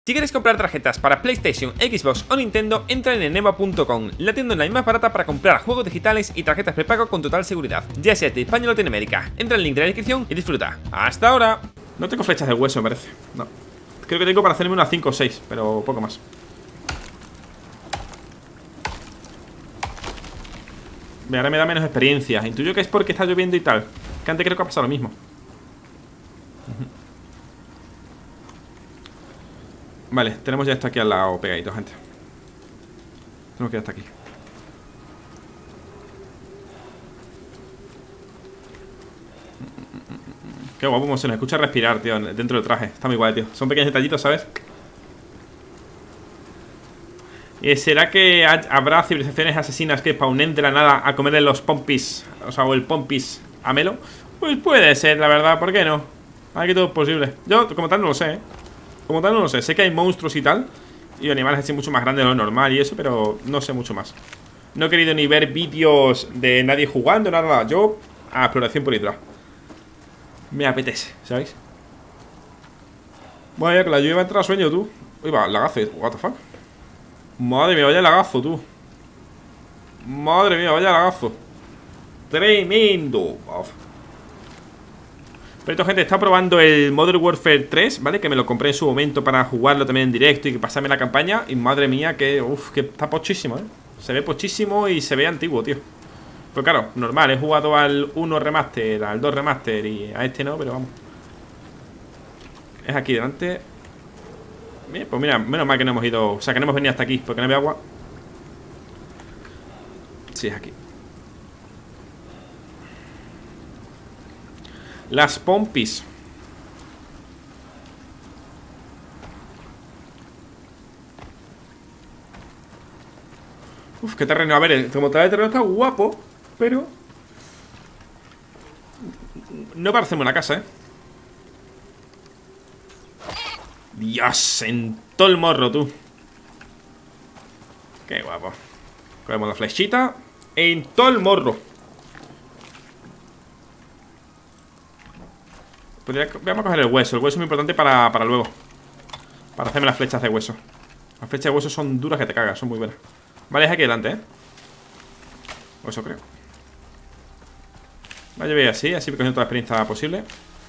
Si quieres comprar tarjetas para PlayStation, Xbox o Nintendo, entra en eneba.com, la tienda online más barata para comprar juegos digitales y tarjetas prepago con total seguridad, ya sea de España o Latinoamérica. Entra en el link de la descripción y disfruta. ¡Hasta ahora! No tengo flechas de hueso, me parece. No. Creo que tengo para hacerme unas 5 o 6, pero poco más. Ahora me da menos experiencia. Intuyo que es porque está lloviendo y tal. Que antes creo que ha pasado lo mismo. Vale, tenemos ya esto aquí al lado pegadito, gente. Tenemos que ir hasta aquí. Qué guapo como se nos escucha respirar, tío, dentro del traje. Está muy guay, tío. Son pequeños detallitos, ¿sabes? ¿Será que habrá civilizaciones asesinas que spawnen de la nada a comerle los pompis? O sea, o el pompis a Melo. Pues puede ser, la verdad, ¿por qué no? Aquí todo es posible. Yo, como tal, no lo sé, ¿eh? Como tal no lo sé, sé que hay monstruos y tal y animales así mucho más grandes de lo normal y eso, pero no sé mucho más. No he querido ni ver vídeos de nadie jugando, nada. Yo a exploración por detrás. Me apetece, ¿sabéis? Vaya, que la lluvia va a entrar a sueño, tú. Uy, va, lagazo, what the fuck. Madre mía, vaya lagazo, tú. Madre mía, vaya lagazo. Tremendo. Pero esto, gente, está probando el Modern Warfare 3, ¿vale? Que me lo compré en su momento para jugarlo también en directo y pasarme la campaña. Y madre mía, que está pochísimo, ¿eh? Se ve pochísimo y se ve antiguo, tío. Pero claro, normal, he jugado al 1 remaster, al 2 remaster y a este no, pero vamos. Es aquí delante. Bien, pues mira, menos mal que no hemos ido, o sea, que no hemos venido hasta aquí, porque no había agua. Sí, es aquí. Las pompis. Uf, qué terreno. A ver, como tal el terreno está guapo, pero no parece una casa, ¿eh? Dios, en todo el morro, tú. Qué guapo. Cogemos la flechita. En todo el morro. Vamos a coger el hueso. El hueso es muy importante para luego. Para hacerme las flechas de hueso. Las flechas de hueso son duras que te cagas, son muy buenas. Vale, es aquí delante, ¿eh? O eso creo. Vale, yo voy así voy cogiendo toda la experiencia posible.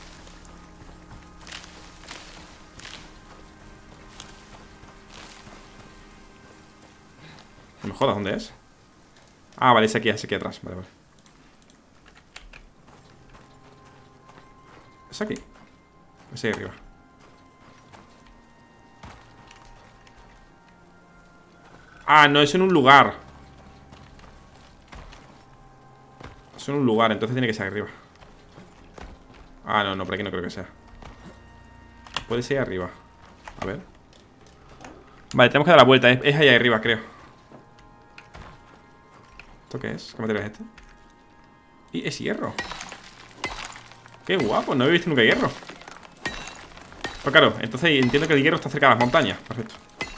No me jodas, ¿dónde es? Ah, vale, es aquí atrás. Vale, vale. Es aquí. Es ahí arriba. Ah, no, es en un lugar. Es en un lugar, entonces tiene que ser arriba. Ah, no, por aquí no creo que sea. Puede ser ahí arriba. A ver. Vale, tenemos que dar la vuelta. Es ahí arriba, creo. ¿Esto qué es? ¿Qué material es este? Y es hierro. Qué guapo, no había visto nunca hierro. Pues claro, entonces entiendo que el hierro está cerca de las montañas. Perfecto.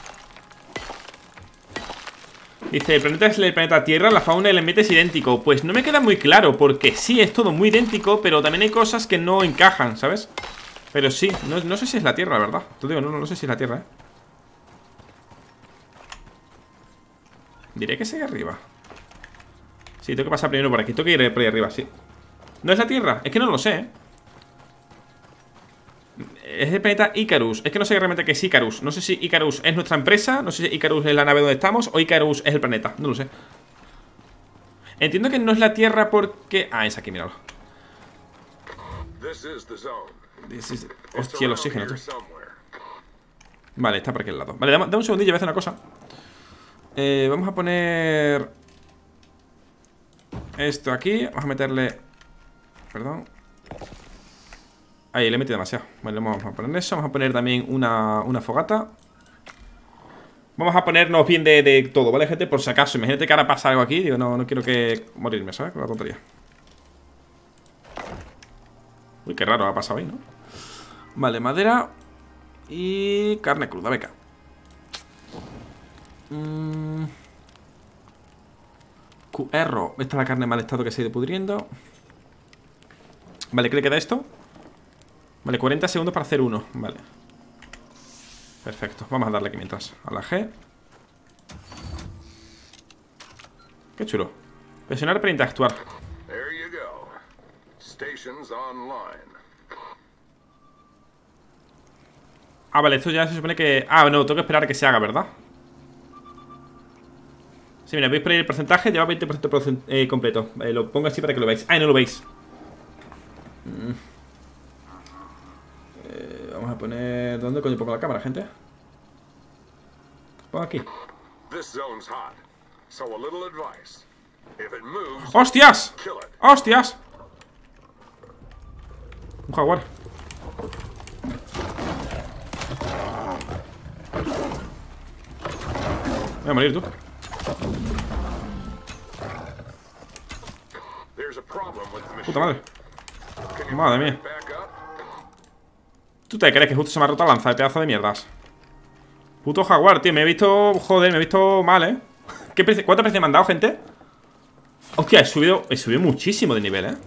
Dice, el planeta es el planeta Tierra, la fauna y el ambiente es idéntico. Pues no me queda muy claro, porque sí, es todo muy idéntico, pero también hay cosas que no encajan, ¿sabes? Pero sí, no sé si es la Tierra, la verdad. Te digo, no sé si es la Tierra, ¿eh? Diré que sigue arriba. Sí, tengo que pasar primero por aquí. Tengo que ir por ahí arriba, sí. ¿No es la Tierra? Es que no lo sé, ¿eh? Es el planeta Icarus. Es que no sé realmente qué es Icarus. No sé si Icarus es nuestra empresa. No sé si Icarus es la nave donde estamos o Icarus es el planeta. No lo sé. Entiendo que no es la Tierra porque... Ah, es aquí, míralo. Hostia, el oxígeno, tío. Vale, está por aquí al lado. Vale, dame un segundillo, voy a hacer una cosa. Vamos a poner esto aquí. Vamos a meterle... Perdón. Ahí, le he metido demasiado. Vale, vamos a poner eso. Vamos a poner también una fogata. Vamos a ponernos bien de todo, ¿vale, gente? Por si acaso, imagínate que ahora pasa algo aquí. Digo, no quiero que morirme, ¿sabes? Con la tontería. Uy, qué raro ha pasado ahí, ¿no? Vale, madera y carne cruda, venga. QR. Esta es la carne en mal estado que se ha ido pudriendo. Vale, ¿qué le queda esto? Vale, 40 segundos para hacer uno. Vale. Perfecto, vamos a darle aquí mientras. A la G. Qué chulo. Presionar para interactuar. Ah, vale, esto ya se supone que... Ah, no, tengo que esperar a que se haga, ¿verdad? Sí, mira, veis por ahí el porcentaje. Lleva 20% completo. Lo pongo así para que lo veáis. Ah, no lo veis. Vamos a poner... ¿Dónde coño pongo la cámara, gente? Pongo aquí. ¡Hostias! ¡Hostias! Un jaguar. Voy a morir, tú. Puta madre. Madre mía. ¿Tú te crees que justo se me ha roto la lanza de pedazo de mierdas? Puto jaguar, tío. Me he visto... Joder, me he visto mal, ¿eh? ¿Cuánto precio me han dado, gente? Hostia, he subido muchísimo de nivel,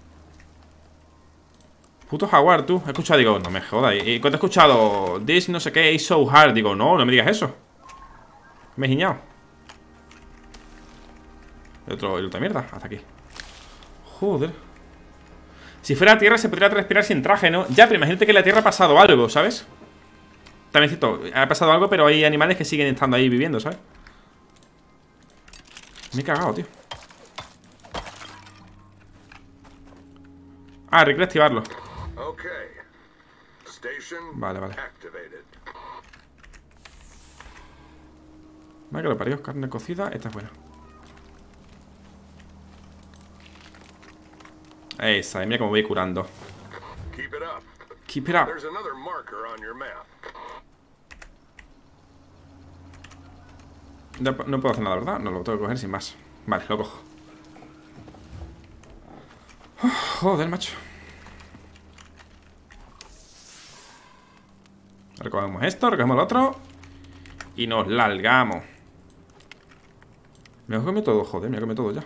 Puto jaguar, tú. He escuchado, digo, no me jodas. Y cuando he escuchado this no sé qué, is so hard, digo, no me digas eso. Me he giñado. El otro mierda, hasta aquí. Joder. Si fuera tierra se podría respirar sin traje, ¿no? Ya, pero imagínate que en la tierra ha pasado algo, ¿sabes? También es cierto, ha pasado algo, pero hay animales que siguen estando ahí viviendo, ¿sabes? Me he cagado, tío. Ah, requiere activarlo. Vale, vale. Vale, que lo parió. Carne cocida, esta es buena. Esa, mira cómo voy curando. Keep it up. No puedo hacer nada, ¿verdad? No, lo tengo que coger sin más. Vale, lo cojo. Joder, macho. Recogemos esto, recogemos lo otro. Y nos largamos. Me he comido todo, joder, me he comido todo ya.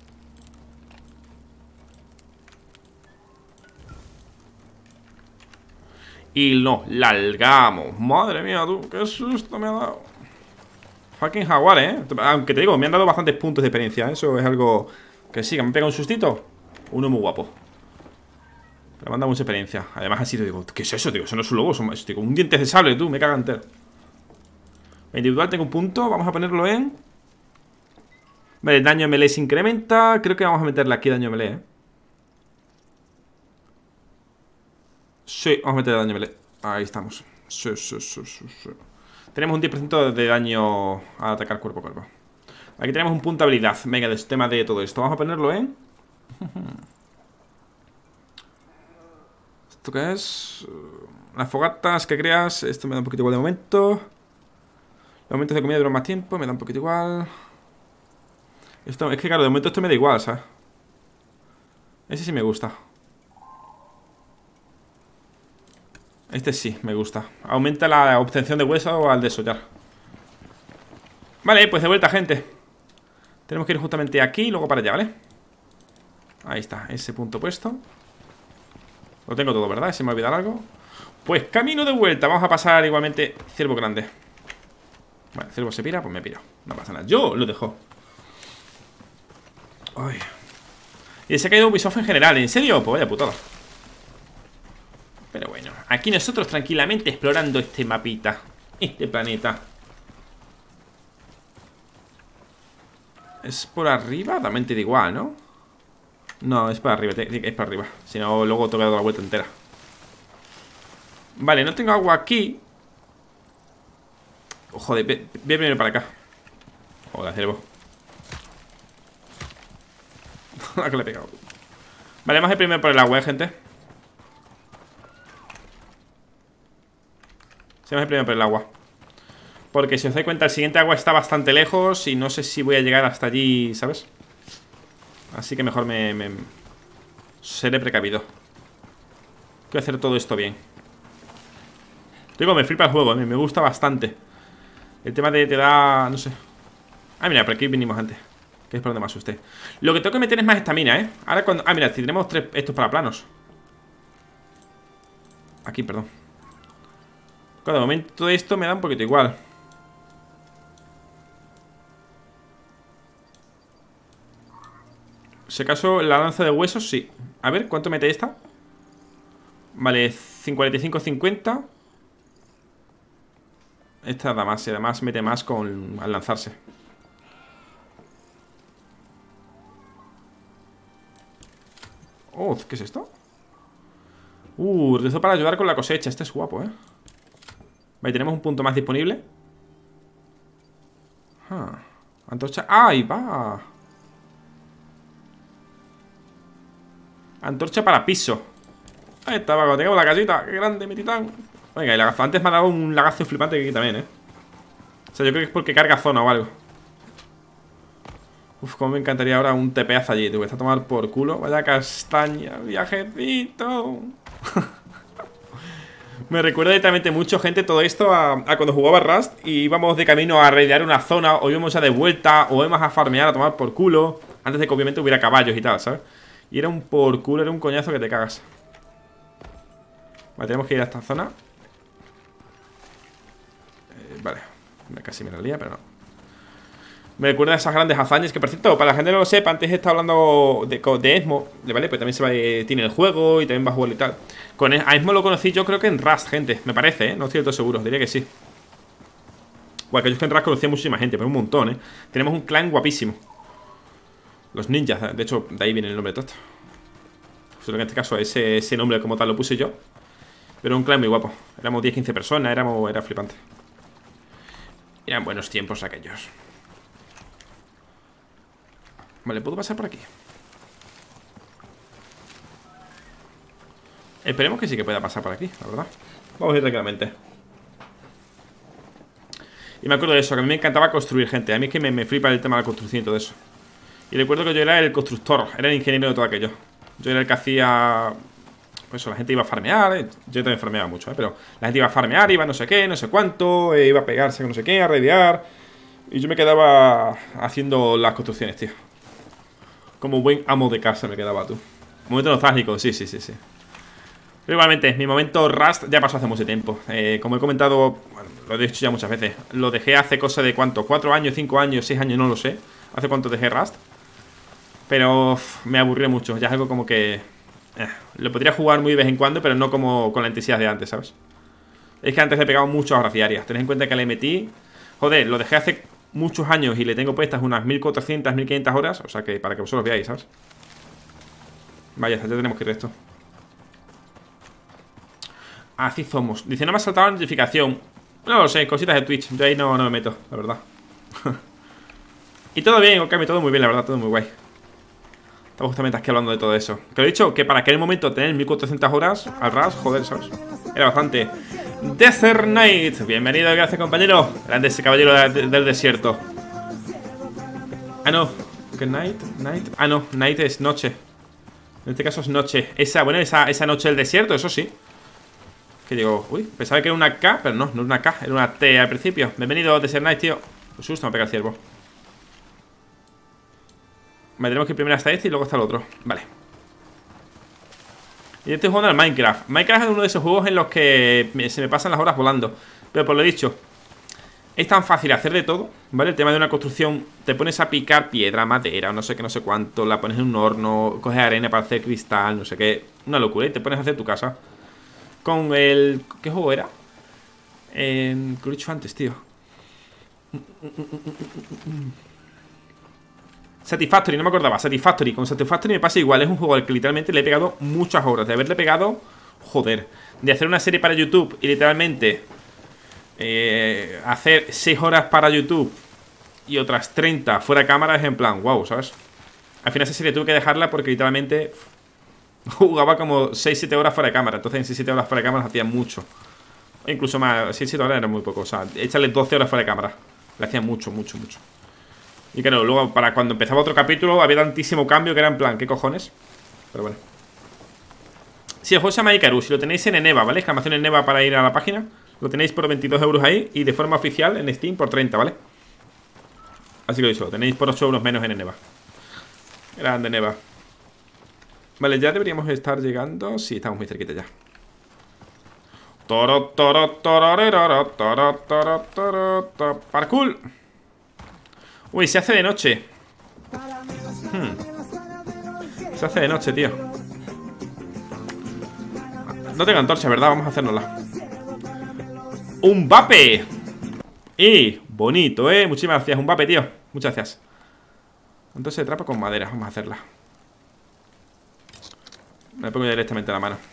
Y nos largamos. Madre mía, tú, qué susto me ha dado. Fucking jaguar, aunque te digo, me han dado bastantes puntos de experiencia. Eso es algo que sí, que me pega un sustito. Uno muy guapo. Pero me han dado mucha experiencia. Además así te digo, ¿qué es eso, tío? Eso no es un lobo, es digo, un diente de sable, tú, me caga entero. Individual tengo un punto, vamos a ponerlo en... Vale, el daño melee se incrementa. Creo que vamos a meterle aquí daño melee, Sí, vamos a meter daño melee. Ahí estamos. Sí. Tenemos un 10% de daño al atacar cuerpo a cuerpo. Aquí tenemos un punto de habilidad. Venga, del sistema de todo esto. Vamos a ponerlo en... ¿Esto qué es? Las fogatas que creas. Esto me da un poquito igual de momento. Los momentos de comida duran más tiempo. Me da un poquito igual. Esto, es que claro, de momento esto me da igual, ¿sabes? Ese sí me gusta. Este sí, me gusta. Aumenta la obtención de hueso al desollar. Vale, pues de vuelta, gente. Tenemos que ir justamente aquí y luego para allá, ¿vale? Ahí está, ese punto puesto. Lo tengo todo, ¿verdad? ¿Se me va a olvidar algo? Pues camino de vuelta. Vamos a pasar igualmente ciervo grande. Vale, ciervo se pira, pues me piro. No pasa nada, yo lo dejo. Ay. Y se ha caído Ubisoft en general, ¿en serio? Pues vaya putada. Pero bueno, aquí nosotros tranquilamente explorando este mapita, este planeta. ¿Es por arriba? También te da igual, ¿no? No, es para arriba, es para arriba. Si no, luego te voy a dar la vuelta entera. Vale, no tengo agua aquí. Oh, joder, voy primero para acá. Joder, ciervo. ¿A qué le he pegado? Vale, vamos a ir primero por el agua, gente. Se me hace primero por el agua. Porque si os dais cuenta, el siguiente agua está bastante lejos y no sé si voy a llegar hasta allí, ¿sabes? Así que mejor seré precavido. Quiero hacer todo esto bien. Digo, me flipa el juego, me gusta bastante. El tema de te da... no sé. Ah, mira, por aquí vinimos antes. Que es por donde me asusté. Lo que tengo que meter es más estamina, Ahora cuando... Ah, mira, si tenemos estos para planos. Aquí, perdón. Claro, de momento todo esto me da un poquito igual. Si acaso la lanza de huesos, sí. A ver, ¿cuánto mete esta? Vale, 55-50. Esta da más y además mete más al lanzarse. Oh, ¿qué es esto? Rezo para ayudar con la cosecha. Este es guapo, Vale, tenemos un punto más disponible. Antorcha. ¡Ah, ahí va! Antorcha para piso. Ahí está, cuando tengamos la casita. ¡Qué grande, mi titán! Venga, y lagazo. Antes me ha dado un lagazo flipante aquí también, O sea, yo creo que es porque carga zona o algo. Uf, como me encantaría ahora un tepeazo allí. Te voy a tomar por culo. Vaya castaña, viajecito. Me recuerda directamente mucho, gente, todo esto a cuando jugaba Rust y íbamos de camino a raidear una zona, o íbamos ya de vuelta, o íbamos a farmear, a tomar por culo. Antes de que obviamente hubiera caballos y tal, ¿sabes? Y era un por culo, era un coñazo que te cagas. Vale, tenemos que ir a esta zona. Vale, casi me la lía, pero no. Me recuerda a esas grandes hazañas que, por cierto, para la gente que no lo sepa, antes he estado hablando de Esmo, ¿vale? Pues también tiene el juego y también va a jugar y tal. A Esmo lo conocí yo creo que en Rust, gente, me parece, no estoy del todo seguro, diría que sí. Igual que yo en Rust conocía muchísima gente, pero un montón, Tenemos un clan guapísimo. Los ninjas, de hecho, de ahí viene el nombre de todo esto. Solo que en este caso ese nombre como tal lo puse yo. Pero un clan muy guapo. Éramos 10-15 personas, era flipante. Eran buenos tiempos aquellos. Vale, ¿puedo pasar por aquí? Esperemos que sí que pueda pasar por aquí, la verdad. Vamos a ir tranquilamente. Y me acuerdo de eso, que a mí me encantaba construir, gente. A mí es que me flipa el tema de la construcción y todo eso. Y recuerdo que yo era el constructor, era el ingeniero de todo aquello. Yo era el que hacía... Pues eso, la gente iba a farmear, yo también farmeaba mucho, pero la gente iba a farmear, iba a no sé qué, no sé cuánto, iba a pegarse con no sé qué, a raidear. Y yo me quedaba haciendo las construcciones, tío. Como buen amo de casa me quedaba tú. Momento nostálgico, sí. Pero igualmente, mi momento Rust ya pasó hace mucho tiempo. Como he comentado, bueno, lo he dicho ya muchas veces. Lo dejé hace cosa de ¿cuánto? 4 años, 5 años, 6 años, no lo sé. ¿Hace cuánto dejé Rust? Pero me aburrió mucho. Ya es algo como que... lo podría jugar muy de vez en cuando, pero no como con la intensidad de antes, ¿sabes? Es que antes le he pegado muchas horas diarias. Tened en cuenta que le metí... Joder, lo dejé hace muchos años y le tengo puestas unas 1400, 1500 horas. O sea que para que vosotros veáis, ¿sabes? Vaya, ya tenemos que ir esto. Así somos. Dice, no me ha saltado la notificación. No lo sé, cositas de Twitch. Yo ahí no me meto, la verdad. Y todo bien, ok, todo muy bien, la verdad, todo muy guay. Estamos justamente aquí hablando de todo eso. Que lo he dicho, que para aquel momento tener 1400 horas al Rust, joder, ¿sabes? Era bastante. Desert Knight, bienvenido, gracias compañero. Grande ese caballero del desierto. Ah, no, ¿qué Night? Ah, no, Night es noche. En este caso es noche. Bueno, esa noche del desierto, eso sí. Que digo, uy, pensaba que era una K, pero no, no es una K, era una T al principio. Bienvenido, Desert Knight, tío. Un susto me pega el ciervo. Vale, tenemos que ir primero hasta este y luego hasta el otro. Vale. Y estoy jugando al Minecraft. Minecraft es uno de esos juegos en los que se me pasan las horas volando. Pero por lo dicho, es tan fácil hacer de todo, ¿vale? El tema de una construcción, te pones a picar piedra, madera, o no sé qué, no sé cuánto. La pones en un horno, coges arena para hacer cristal, no sé qué. Una locura, y te pones a hacer tu casa. Con el... ¿Qué juego era? Que lo he dicho antes, tío. Satisfactory, no me acordaba. Satisfactory, con Satisfactory me pasa igual. Es un juego al que literalmente le he pegado muchas horas. De haberle pegado, joder, de hacer una serie para YouTube y literalmente hacer 6 horas para YouTube y otras 30 fuera de cámara, es en plan, wow, ¿sabes? Al final esa serie tuve que dejarla porque literalmente jugaba como 6-7 horas fuera de cámara. Entonces en 6-7 horas fuera de cámara hacía mucho. O incluso más, 6-7 horas era muy poco. O sea, échale 12 horas fuera de cámara. Le hacía mucho. Y claro, luego para cuando empezaba otro capítulo había tantísimo cambio que era en plan, ¿qué cojones? Pero bueno. Sí, el juego se llama Ikaru. Si lo tenéis en Eneba, ¿vale? Exclamación en Eneba para ir a la página. Lo tenéis por 22 euros ahí. Y de forma oficial en Steam por 30, ¿vale? Así que lo he dicho, lo tenéis por 8 euros menos en Eneba. Grande Eneba. Vale, ya deberíamos estar llegando. Sí, estamos muy cerquita ya. Toro, toro, tororero, toro, toro, toro, toro. Parkour. Uy, se hace de noche. Se hace de noche, tío. No tengo antorcha, ¿verdad? Vamos a hacérnosla. ¡Un vape! ¡Y! Bonito, ¿eh? Muchísimas gracias, un vape, tío. Muchas gracias. Entonces de trapo con madera, vamos a hacerla. Me pongo directamente la mano.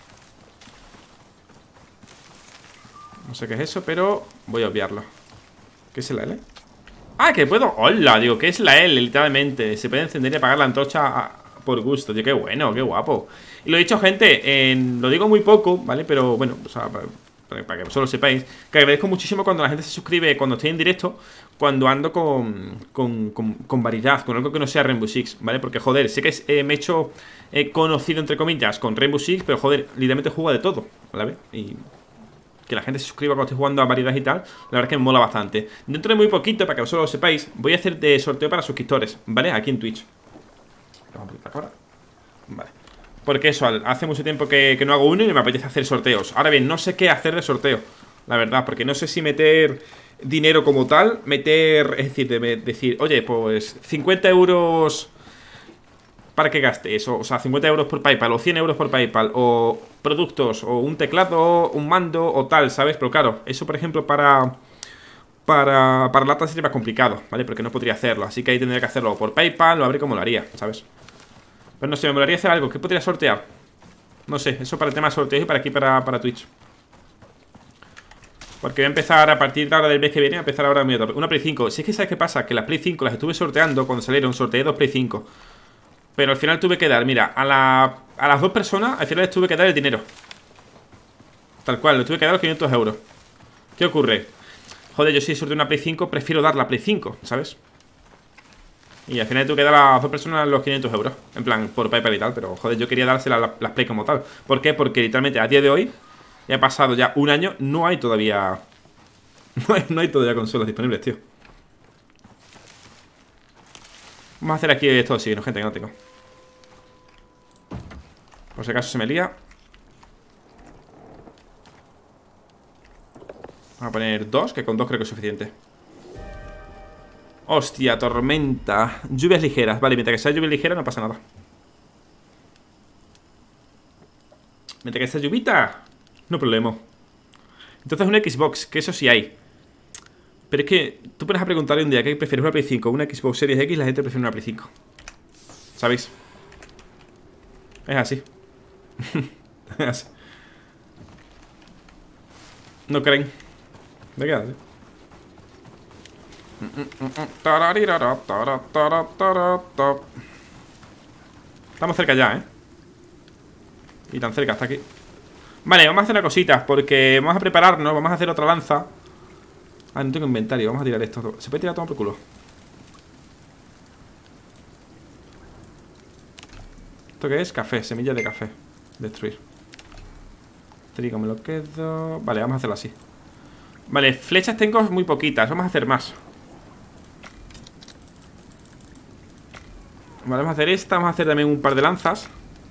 No sé qué es eso, pero voy a obviarlo. ¿Qué es la L? ¡Ah, que puedo! ¡Hola! Digo, ¿qué es la L? Literalmente. Se puede encender y apagar la antorcha por gusto. Tío, qué bueno, qué guapo. Y lo he dicho, gente, lo digo muy poco, ¿vale? Pero bueno, o sea, para que vosotros lo sepáis, que agradezco muchísimo cuando la gente se suscribe, cuando estoy en directo, cuando ando con variedad, con algo que no sea Rainbow Six, ¿vale? Porque, joder, sé que me he hecho conocido, entre comillas, con Rainbow Six, pero, joder, literalmente juego de todo, ¿vale? Y que la gente se suscriba cuando estoy jugando a variedad y tal, la verdad es que me mola bastante. Dentro de muy poquito, para que vosotros lo sepáis, voy a hacer de sorteo para suscriptores, ¿vale? Aquí en Twitch. Vale. Porque eso, hace mucho tiempo que no hago uno y me apetece hacer sorteos. Ahora bien, no sé qué hacer de sorteo, la verdad, porque no sé si meter dinero como tal, es decir, decir, oye, pues 50 euros para que gastes, o sea, 50 euros por PayPal, o 100 euros por PayPal, o productos, o un teclado, un mando, o tal, ¿sabes? Pero claro, eso, por ejemplo, para latas sería más complicado, ¿vale? Porque no podría hacerlo, así que ahí tendría que hacerlo por PayPal, o a ver cómo lo haría, ¿sabes? Pero no sé, me molaría hacer algo. ¿Qué podría sortear? No sé, eso para el tema de sorteos y para aquí, para Twitch. Porque voy a empezar a partir de ahora del mes que viene, a empezar ahora una Play 5. Si es que ¿sabes qué pasa? Que las Play 5 las estuve sorteando cuando salieron, sorteé 2 Play 5. Pero al final tuve que dar, mira, a las 2 personas, al final les tuve que dar el dinero. Tal cual, les tuve que dar los 500 euros. ¿Qué ocurre? Joder, yo si sorteo una Play 5, prefiero dar la Play 5, ¿sabes? Y al final tuve que dar a las 2 personas los 500 euros. En plan, por PayPal y tal. Pero joder, yo quería dársela las Play como tal. ¿Por qué? Porque literalmente a día de hoy, ya ha pasado ya un año, no hay todavía no hay todavía consolas disponibles, tío. Vamos a hacer aquí esto de oxígeno, gente, que no tengo. Por si acaso se me lía. Vamos a poner 2, que con 2 creo que es suficiente. Hostia, tormenta. Lluvias ligeras. Vale, mientras que sea lluvia ligera no pasa nada. Mientras que sea lluvita, no problema. Entonces una Xbox, que eso sí hay. Pero es que tú pones a preguntarle un día ¿qué prefieres, una Play 5 o una Xbox Series X? La gente prefiere una Play 5. ¿Sabéis? Es así. Es así. ¿No creen? ¿De qué hace? Estamos cerca ya, ¿eh? Y tan cerca, hasta aquí. Vale, vamos a hacer una cosita, porque vamos a prepararnos, vamos a hacer otra lanza. Ah, no tengo inventario, vamos a tirar esto. Se puede tirar todo por culo. ¿Esto qué es? Café, semillas de café. Destruir. Trigo me lo quedo. Vale, vamos a hacerlo así. Vale, flechas tengo muy poquitas, vamos a hacer más. Vale, vamos a hacer esta, vamos a hacer también un par de lanzas.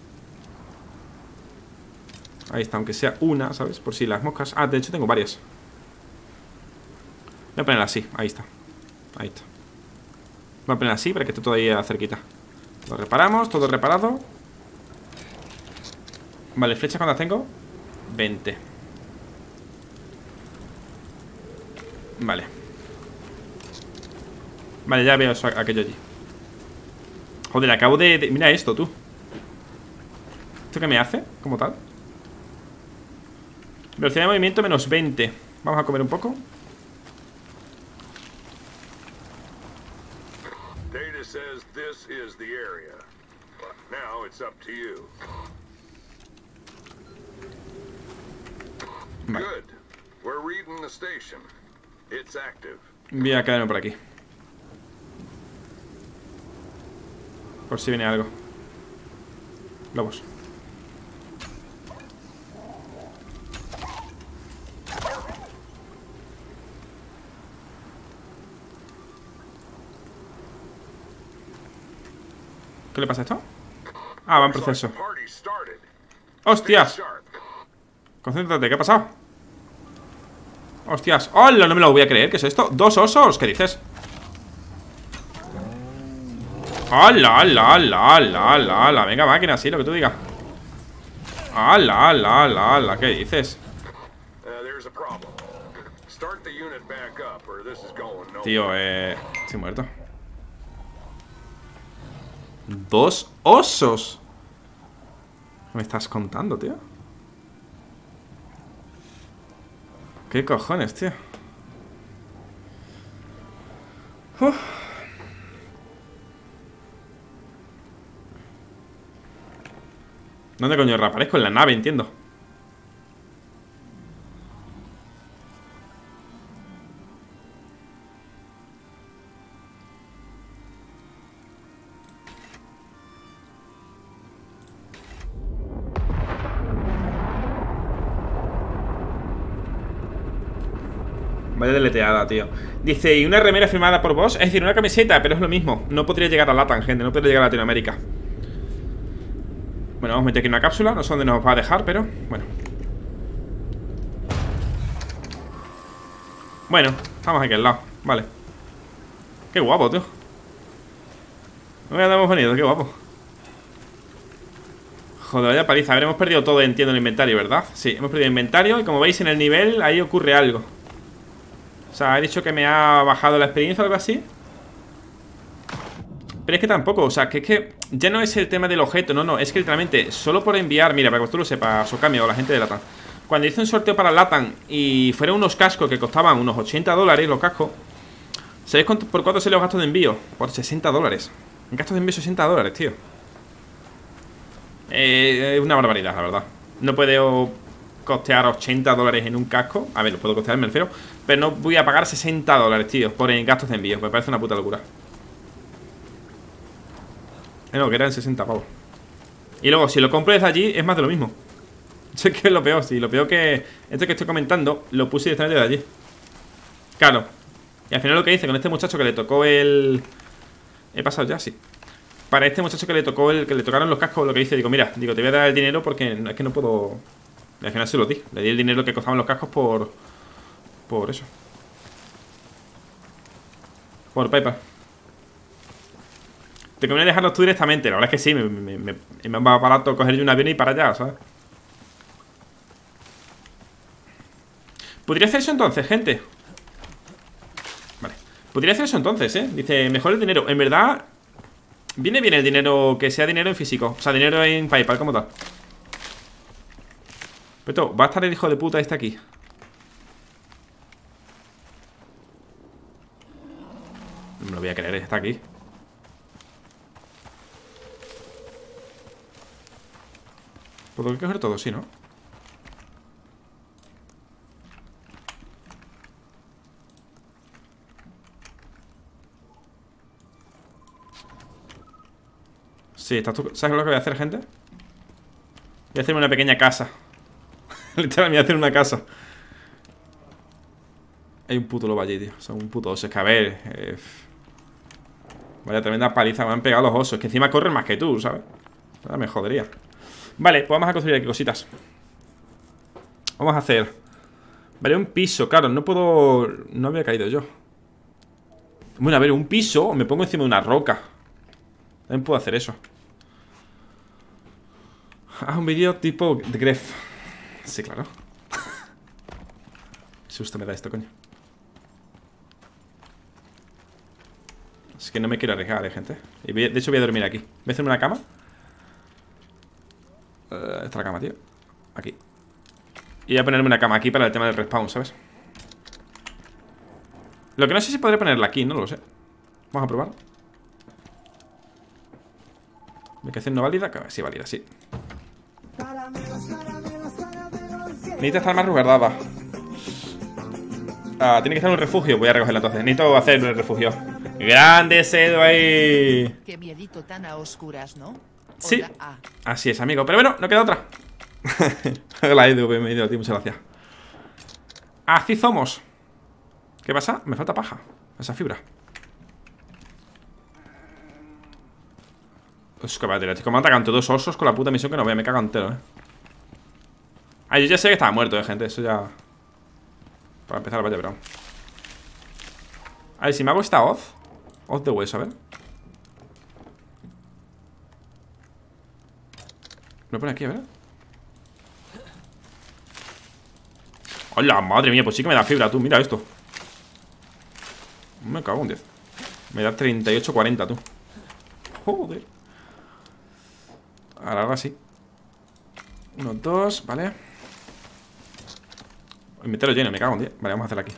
Ahí está, aunque sea una, ¿sabes? Por si las moscas... Ah, de hecho tengo varias. Voy a ponerla así, ahí está. Ahí está. Voy a ponerla así para que esté todavía cerquita. Lo reparamos, todo reparado. Vale, flechas cuántas tengo 20. Vale. Vale, ya veo aquello allí. Joder, acabo de... Mira esto, tú. ¿Esto qué me hace? Como tal. Velocidad de movimiento menos 20. Vamos a comer un poco. Data says this is the area. Now it's up to you. Vale. Good. We're reading the station. It's active. Voy a quedarme por aquí. Por si viene algo. Lobos. ¿Qué le pasa a esto? Ah, va en proceso. ¡Hostia! Concéntrate, ¿qué ha pasado? Hostias, ¡hola! No me lo voy a creer, ¿qué es esto? ¿2 osos? ¿Qué dices? ¡Hala, hala, hala, hala, hala, hala! Venga, máquina, sí, lo que tú digas. ¡Hala, hala, hala, hala! ¿Qué dices? Tío, estoy muerto. 2 osos. ¿Qué me estás contando, tío? ¿Qué cojones, tío? Uf. ¿Dónde coño reaparezco? En la nave, entiendo. Vaya deleteada, tío. Dice, y una remera firmada por vos. Es decir, una camiseta, pero es lo mismo. No podría llegar a LATAM, gente. No podría llegar a Latinoamérica. Bueno, vamos a meter aquí una cápsula. No sé dónde nos va a dejar, pero bueno. Bueno, estamos aquí al lado. Vale. Qué guapo, tío. No me andamos venido, qué guapo. Joder, vaya paliza. A ver, hemos perdido todo, entiendo, el inventario, ¿verdad? Sí, hemos perdido el inventario. Y como veis en el nivel, ahí ocurre algo. O sea, he dicho que me ha bajado la experiencia o algo así. Pero es que tampoco, o sea, que es que ya no es el tema del objeto, no, es que literalmente solo por enviar, mira, para que tú lo sepas, Socamio o la gente de LATAM. Cuando hice un sorteo para LATAM y fueron unos cascos que costaban unos $80 los cascos, ¿sabéis por cuánto salen los gastos de envío? Por $60. Gastos de envío $60, tío. Es una barbaridad, la verdad. No puedo costear $80 en un casco. A ver, lo puedo costear, me refiero. Pero no voy a pagar $60, tío, por gastos de envío. Me parece una puta locura. No, que eran 60 pavos. Y luego, si lo compro desde allí, es más de lo mismo. Eso es que es lo peor, sí. Lo peor que esto que estoy comentando lo puse directamente de allí. Claro. Y al final lo que hice con este muchacho que le tocó el... He pasado ya, sí. Para este muchacho que le tocó que le tocaron los cascos, lo que hice, digo, mira, digo, te voy a dar el dinero porque es que no puedo... Y al final se lo di. Le di el dinero que costaban los cascos por eso. Por PayPal. Te conviene dejarlos tú directamente. La verdad es que sí, me va barato coger yo un avión y para allá, ¿sabes? ¿Podría hacer eso entonces, gente? Vale. Podría hacer eso entonces, ¿eh? Dice, mejor el dinero. En verdad, viene bien el dinero, que sea dinero en físico. O sea, dinero en PayPal, como tal. Pero va a estar el hijo de puta este aquí. No me lo voy a creer, está aquí. ¿Puedo coger todo? Sí, ¿no? Sí, ¿estás tú? ¿Sabes lo que voy a hacer, gente? Voy a hacerme una pequeña casa. Literalmente voy a hacer una casa. Hay un puto lobo allí, tío. Son un puto oso. Es que a ver... Vaya tremenda paliza. Me han pegado los osos. Es que encima corren más que tú, ¿sabes? Ahora me jodería. Vale, pues vamos a construir aquí cositas. Vamos a hacer... Vale, un piso. Claro, no puedo... No había caído yo. Bueno, a ver, un piso. Me pongo encima de una roca. También puedo hacer eso. Haz un vídeo tipo de Gref. Sí, claro. Susto me da esto, coño. Es que no me quiero arriesgar, gente. Y de hecho voy a dormir aquí. Voy a hacerme una cama. Esta es la cama, tío. Aquí. Y voy a ponerme una cama aquí para el tema del respawn, ¿sabes? Lo que no sé si podré ponerla aquí, no lo sé. Vamos a probar. Ubicación no válida. Sí, válida, sí. Necesita estar más resguardada. Tiene que estar en un refugio. Voy a recogerla entonces. Necesito hacer un refugio. ¡Grande Sedo ahí! Qué miedito tan a oscuras, ¿no? Sí, así es, amigo. Pero bueno, no queda otra. La EDV me dio, tío, muchas gracias. Así somos. ¿Qué pasa? Me falta paja. Esa fibra. Es que vaya, tío, me atacan todos osos con la puta misión que no vea. Me cago entero, yo ya sé que estaba muerto, gente. Eso ya... Para empezar, vaya, pero... A ver, si me hago esta hoz de hueso, a ver. Lo pone aquí, a ver. ¡Hola, madre mía! Pues sí que me da fibra, tú, mira esto. Me cago en 10. Me da 38-40, tú. Joder. Ahora sí. 1, 2, vale. Inventario lleno, me cago en 10. Vale, vamos a hacerlo aquí.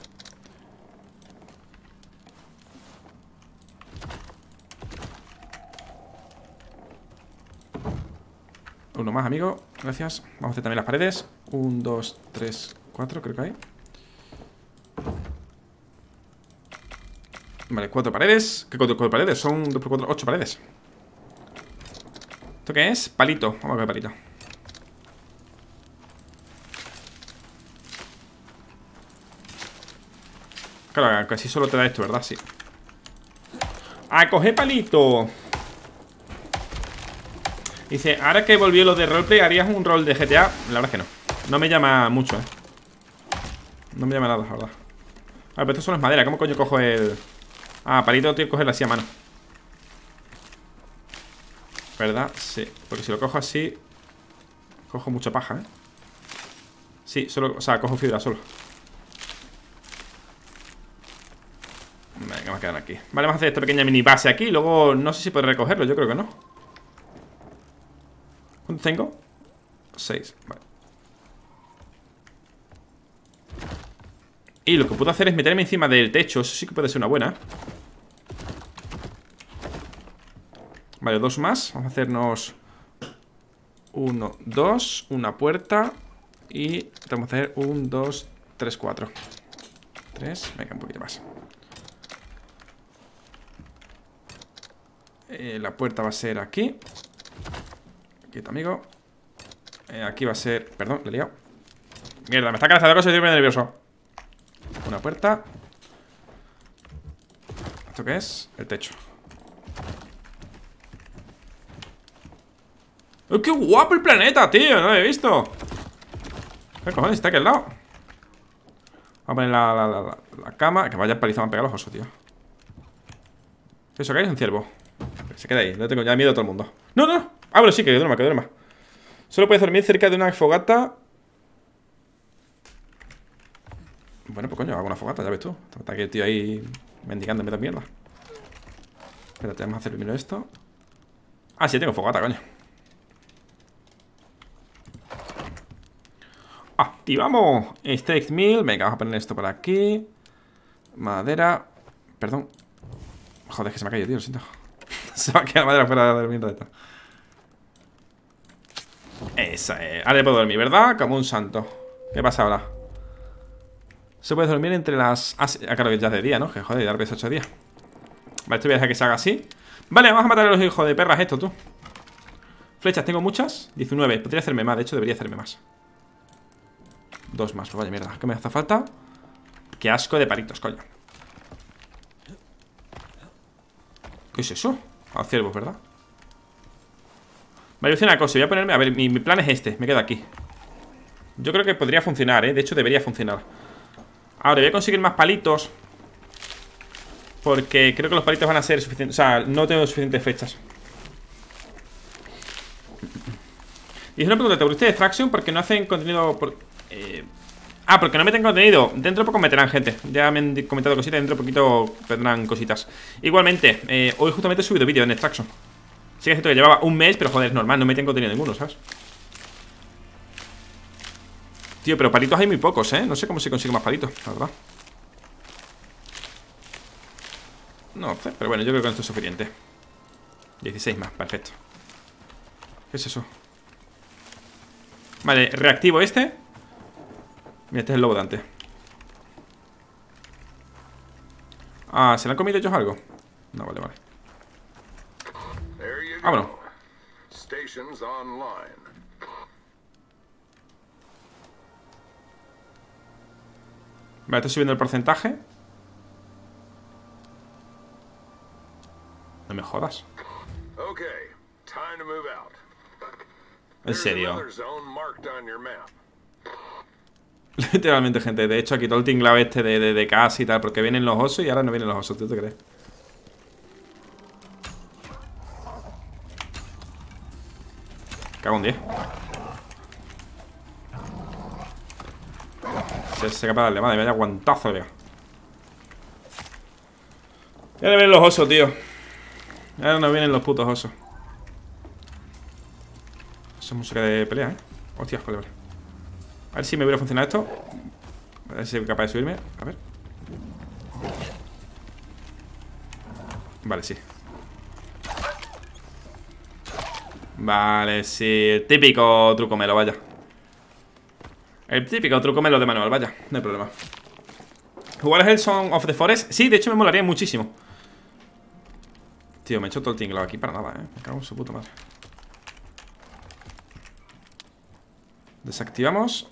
Uno más, amigo. Gracias. Vamos a hacer también las paredes. 1, 2, 3, 4, creo que hay. Vale, 4 paredes. ¿Qué 4 paredes? Son 2 por 4, 8 paredes. ¿Esto qué es? Palito. Vamos a ver palito. Claro, casi solo te da esto, ¿verdad? Sí. ¡A coger palito! Dice, ahora que volvió lo de roleplay, ¿harías un rol de GTA? La verdad es que no. No me llama mucho, No me llama nada, la verdad. A ver, pero esto solo es madera. ¿Cómo coño cojo el...? Ah, palito tengo que cogerlo así a mano. ¿Verdad? Sí. Porque si lo cojo así... Cojo mucha paja, Sí, solo... O sea, cojo fibra solo. Venga, me quedan aquí. Vale, vamos a hacer esta pequeña mini base aquí. Luego, no sé si puedo recogerlo. Yo creo que no. ¿Cuánto tengo? 6, vale. Y lo que puedo hacer es meterme encima del techo. Eso sí que puede ser una buena. Vale, 2 más. Vamos a hacernos 1, 2, una puerta. Y vamos a hacer 1, 2, 3, 4. 3, venga, un poquito más. La puerta va a ser aquí. Quieto, amigo. Aquí va a ser... Perdón, le he liado. Mierda, me está cansando cosas y estoy muy nervioso. Una puerta. ¿Esto qué es? El techo. ¡Oh, qué guapo el planeta, tío! No lo he visto. ¿Qué cojones? Está aquí al lado. Vamos a poner la cama. Que vaya palizado, me han pegado los osos, tío. ¿Eso qué es? Un ciervo. Se queda ahí, no tengo ya miedo a todo el mundo. ¡No, no! Ah, bueno, sí, que duerma, que duerma. Solo puedes dormir cerca de una fogata. Bueno, pues coño, hago una fogata, ya ves tú. Está aquí el tío ahí mendigando en medio de mierda. Espérate, vamos a hacer primero esto. Ah, sí, tengo fogata, coño. Activamos Steak Mill. Venga, vamos a poner esto por aquí. Madera. Perdón. Joder, que se me ha caído, tío, lo siento. Se me ha quedado madera fuera del viento de esto. Esa es. Ahora puedo dormir, ¿verdad? Como un santo. ¿Qué pasa ahora? Se puede dormir entre las... Ah, claro que ya es de día, ¿no? Que joder, ya es 8 días. Vale, esto voy a dejar que se haga así. Vale, vamos a matar a los hijos de perras esto, tú. Flechas, tengo muchas. 19, podría hacerme más, de hecho debería hacerme más. 2 más, pues vaya mierda. ¿Qué me hace falta? Qué asco de palitos, coño. ¿Qué es eso? A ciervos, ¿verdad? Vale, voy a hacer una cosa, voy a ponerme... A ver, mi plan es este, me quedo aquí. Yo creo que podría funcionar, de hecho debería funcionar. Ahora voy a conseguir más palitos, porque creo que los palitos van a ser suficientes. O sea, no tengo suficientes flechas. Y es una pregunta, ¿te gusta Extraction? Porque no hacen contenido porque no meten contenido. Dentro de poco meterán gente. Ya me han comentado cositas, dentro de poquito tendrán cositas. Igualmente, hoy justamente he subido vídeo en Extraction. Sí que es cierto que llevaba un mes, pero joder, es normal, no meten contenido ninguno, ¿sabes? Tío, pero palitos hay muy pocos, No sé cómo se consigue más palitos, la verdad. No sé, pero bueno, yo creo que con esto es suficiente. 16 más, perfecto. ¿Qué es eso? Vale, reactivo este. Mira, este es el lobo de antes. Ah, ¿se le han comido ellos algo? No, vale, vale. Vámonos. Vale, estoy subiendo el porcentaje. No me jodas. ¿En serio? Literalmente, gente. De hecho, aquí todo el tinglado este de casa y tal. Porque vienen los osos y ahora no vienen los osos. ¿Tú te crees? Cago en 10. Se capaz de darle. Madre, vaya guantazo, vea. Ya no vienen los osos, tío. Ahora no vienen los putos osos. Eso es música de pelea, ¿eh? Hostias, vale, vale. A ver si me hubiera funcionado esto. A ver si soy capaz de subirme. A ver. Vale, sí. Vale, sí. El típico truco melo, vaya. El típico truco melo de manual, vaya. No hay problema. ¿Jugar es el Song of the Forest? Sí, de hecho me molaría muchísimo. Tío, me he hecho todo el tinglado aquí para nada, Me cago en su puta madre. Desactivamos.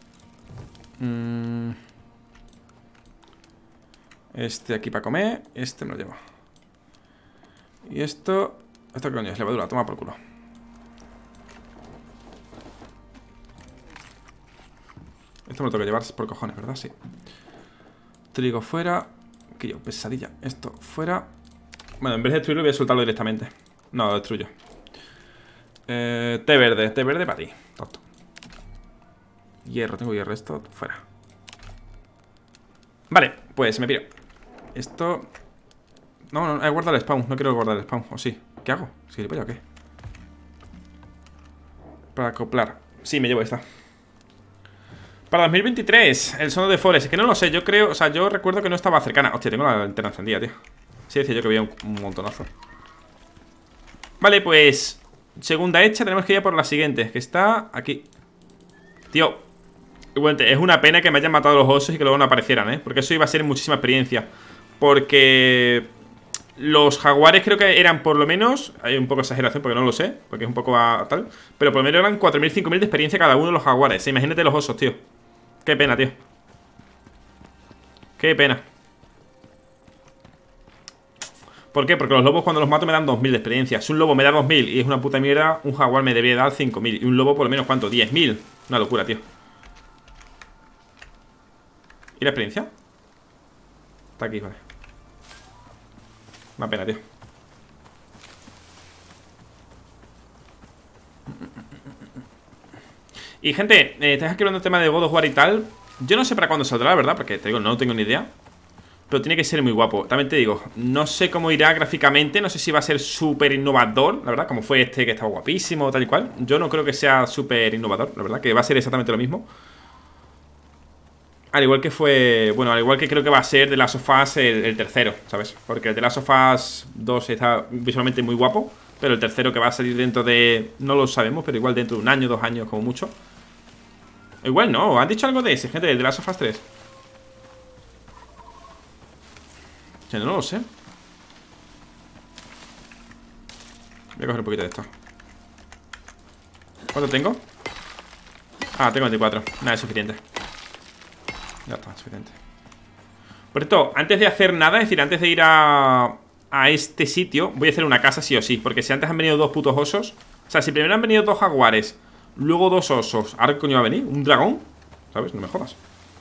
Este aquí para comer. Este me lo llevo. Y esto... ¿Esto qué coño es? Levadura, toma por culo. Esto me lo tengo que llevar por cojones, ¿verdad? Sí. Trigo fuera. Que yo, pesadilla. Esto fuera. Bueno, en vez de destruirlo voy a soltarlo directamente. No, lo destruyo. Té verde para ti. Tonto. Hierro, tengo hierro. Esto fuera. Vale, pues me piro. Esto... No, he guardado el spawn. No quiero guardar el spawn. ¿O sí? ¿Qué hago? ¿Sí, o qué? Para acoplar. Sí, me llevo esta. Para 2023, el Son of the Forest. Es que no lo sé, yo creo... O sea, yo recuerdo que no estaba cercana. Hostia, tengo la linterna encendida, tío. Sí, decía yo que había un montonazo. Vale, pues... Segunda hecha, tenemos que ir a por la siguiente. Que está aquí. Tío, es una pena que me hayan matado los osos y que luego no aparecieran, porque eso iba a ser muchísima experiencia. Porque... Los jaguares creo que eran por lo menos... Hay un poco de exageración porque no lo sé, porque es un poco tal. Pero por lo menos eran 4.000, 5.000 de experiencia cada uno de los jaguares. Imagínate los osos, tío. Qué pena, tío. Qué pena. ¿Por qué? Porque los lobos cuando los mato me dan 2.000 de experiencia. Si un lobo me da 2.000 y es una puta mierda, un jaguar me debería dar 5.000. Y un lobo por lo menos, ¿cuánto? 10.000. Una locura, tío. ¿Y la experiencia? Está aquí, vale. Una pena, tío. Y gente, estás aquí hablando del tema de God of War y tal. Yo no sé para cuándo saldrá, la verdad, porque te digo, no tengo ni idea. Pero tiene que ser muy guapo. También te digo, no sé cómo irá gráficamente. No sé si va a ser súper innovador, la verdad, como fue este que estaba guapísimo, tal y cual. Yo no creo que sea súper innovador, la verdad, que va a ser exactamente lo mismo. Al igual que fue... Bueno, al igual que creo que va a ser The Last of Us el tercero, ¿sabes? Porque el The Last of Us 2 está visualmente muy guapo. Pero el tercero que va a salir dentro de... No lo sabemos, pero igual dentro de un año, 2 años como mucho. Igual no, ¿han dicho algo de ese, gente? De The Last of Us 3. Yo no lo sé. Voy a coger un poquito de esto. ¿Cuánto tengo? Ah, tengo 24. Nada, es suficiente. Ya está, es suficiente. Por esto, antes de hacer nada, es decir, antes de ir a este sitio, voy a hacer una casa sí o sí. Porque si antes han venido dos putos osos... O sea, si primero han venido dos jaguares, luego dos osos, ¿ahora qué coño va a venir? ¿Un dragón? ¿Sabes? No me jodas.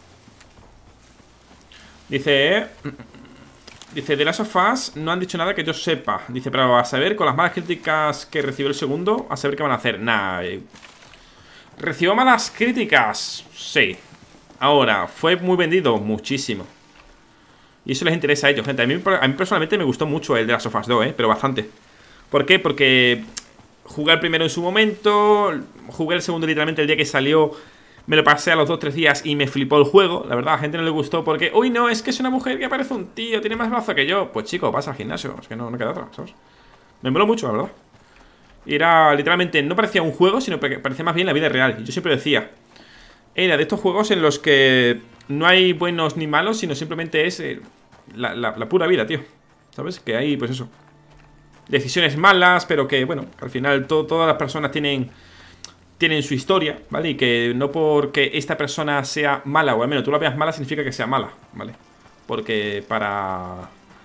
Dice... Dice, de Last of Us no han dicho nada que yo sepa. Dice, pero a saber, con las malas críticas que recibió el segundo, a saber qué van a hacer. Nah, ¿recibió malas críticas? Sí. Ahora, ¿fue muy vendido? Muchísimo. Y eso les interesa a ellos, gente. A mí personalmente me gustó mucho el de Last of Us 2, pero bastante. ¿Por qué? Porque jugué el primero en su momento, jugué el segundo literalmente el día que salió. Me lo pasé a los 2-3 días y me flipó el juego. La verdad, a la gente no le gustó porque... Uy, no, es que es una mujer que parece un tío, tiene más brazo que yo. Pues chico, vas al gimnasio, es que no queda otra, ¿sabes? Me moló mucho, la verdad. Y era, literalmente, no parecía un juego, sino que parecía más bien la vida real. Y yo siempre decía, era de estos juegos en los que no hay buenos ni malos, sino simplemente es la pura vida, tío. ¿Sabes? Que hay, pues eso, decisiones malas, pero que, bueno, al final todas las personas tienen su historia, ¿vale? Y que no porque esta persona sea mala, o al menos tú la veas mala, significa que sea mala, ¿vale? Porque para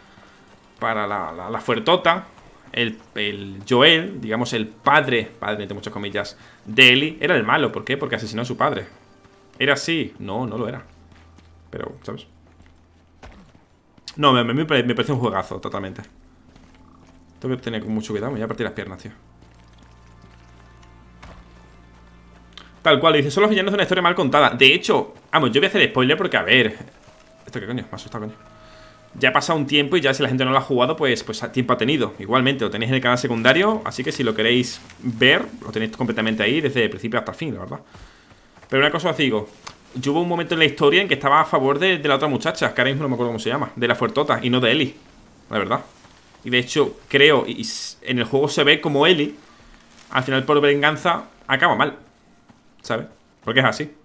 la fuertota, el Joel, digamos el padre entre muchas comillas, de Ellie, era el malo. ¿Por qué? Porque asesinó a su padre. ¿Era así? No, no lo era. Pero, ¿sabes? No, me parece un juegazo, totalmente. Tengo que tener mucho cuidado. Me voy a partir las piernas, tío. Tal cual, dice, son los villanos de una historia mal contada. De hecho, vamos, yo voy a hacer spoiler porque, a ver... ¿Esto qué coño? Me ha asustado, coño. Ya ha pasado un tiempo y ya si la gente no lo ha jugado, pues tiempo ha tenido. Igualmente, lo tenéis en el canal secundario. Así que si lo queréis ver, lo tenéis completamente ahí desde el principio hasta el fin, la verdad. Pero una cosa os digo, yo hubo un momento en la historia en que estaba a favor de la otra muchacha, que ahora mismo no me acuerdo cómo se llama, de la fuertota, y no de Ellie, la verdad. Y de hecho, creo, y en el juego se ve como Ellie, al final por venganza, acaba mal, ¿sabes? Porque es así.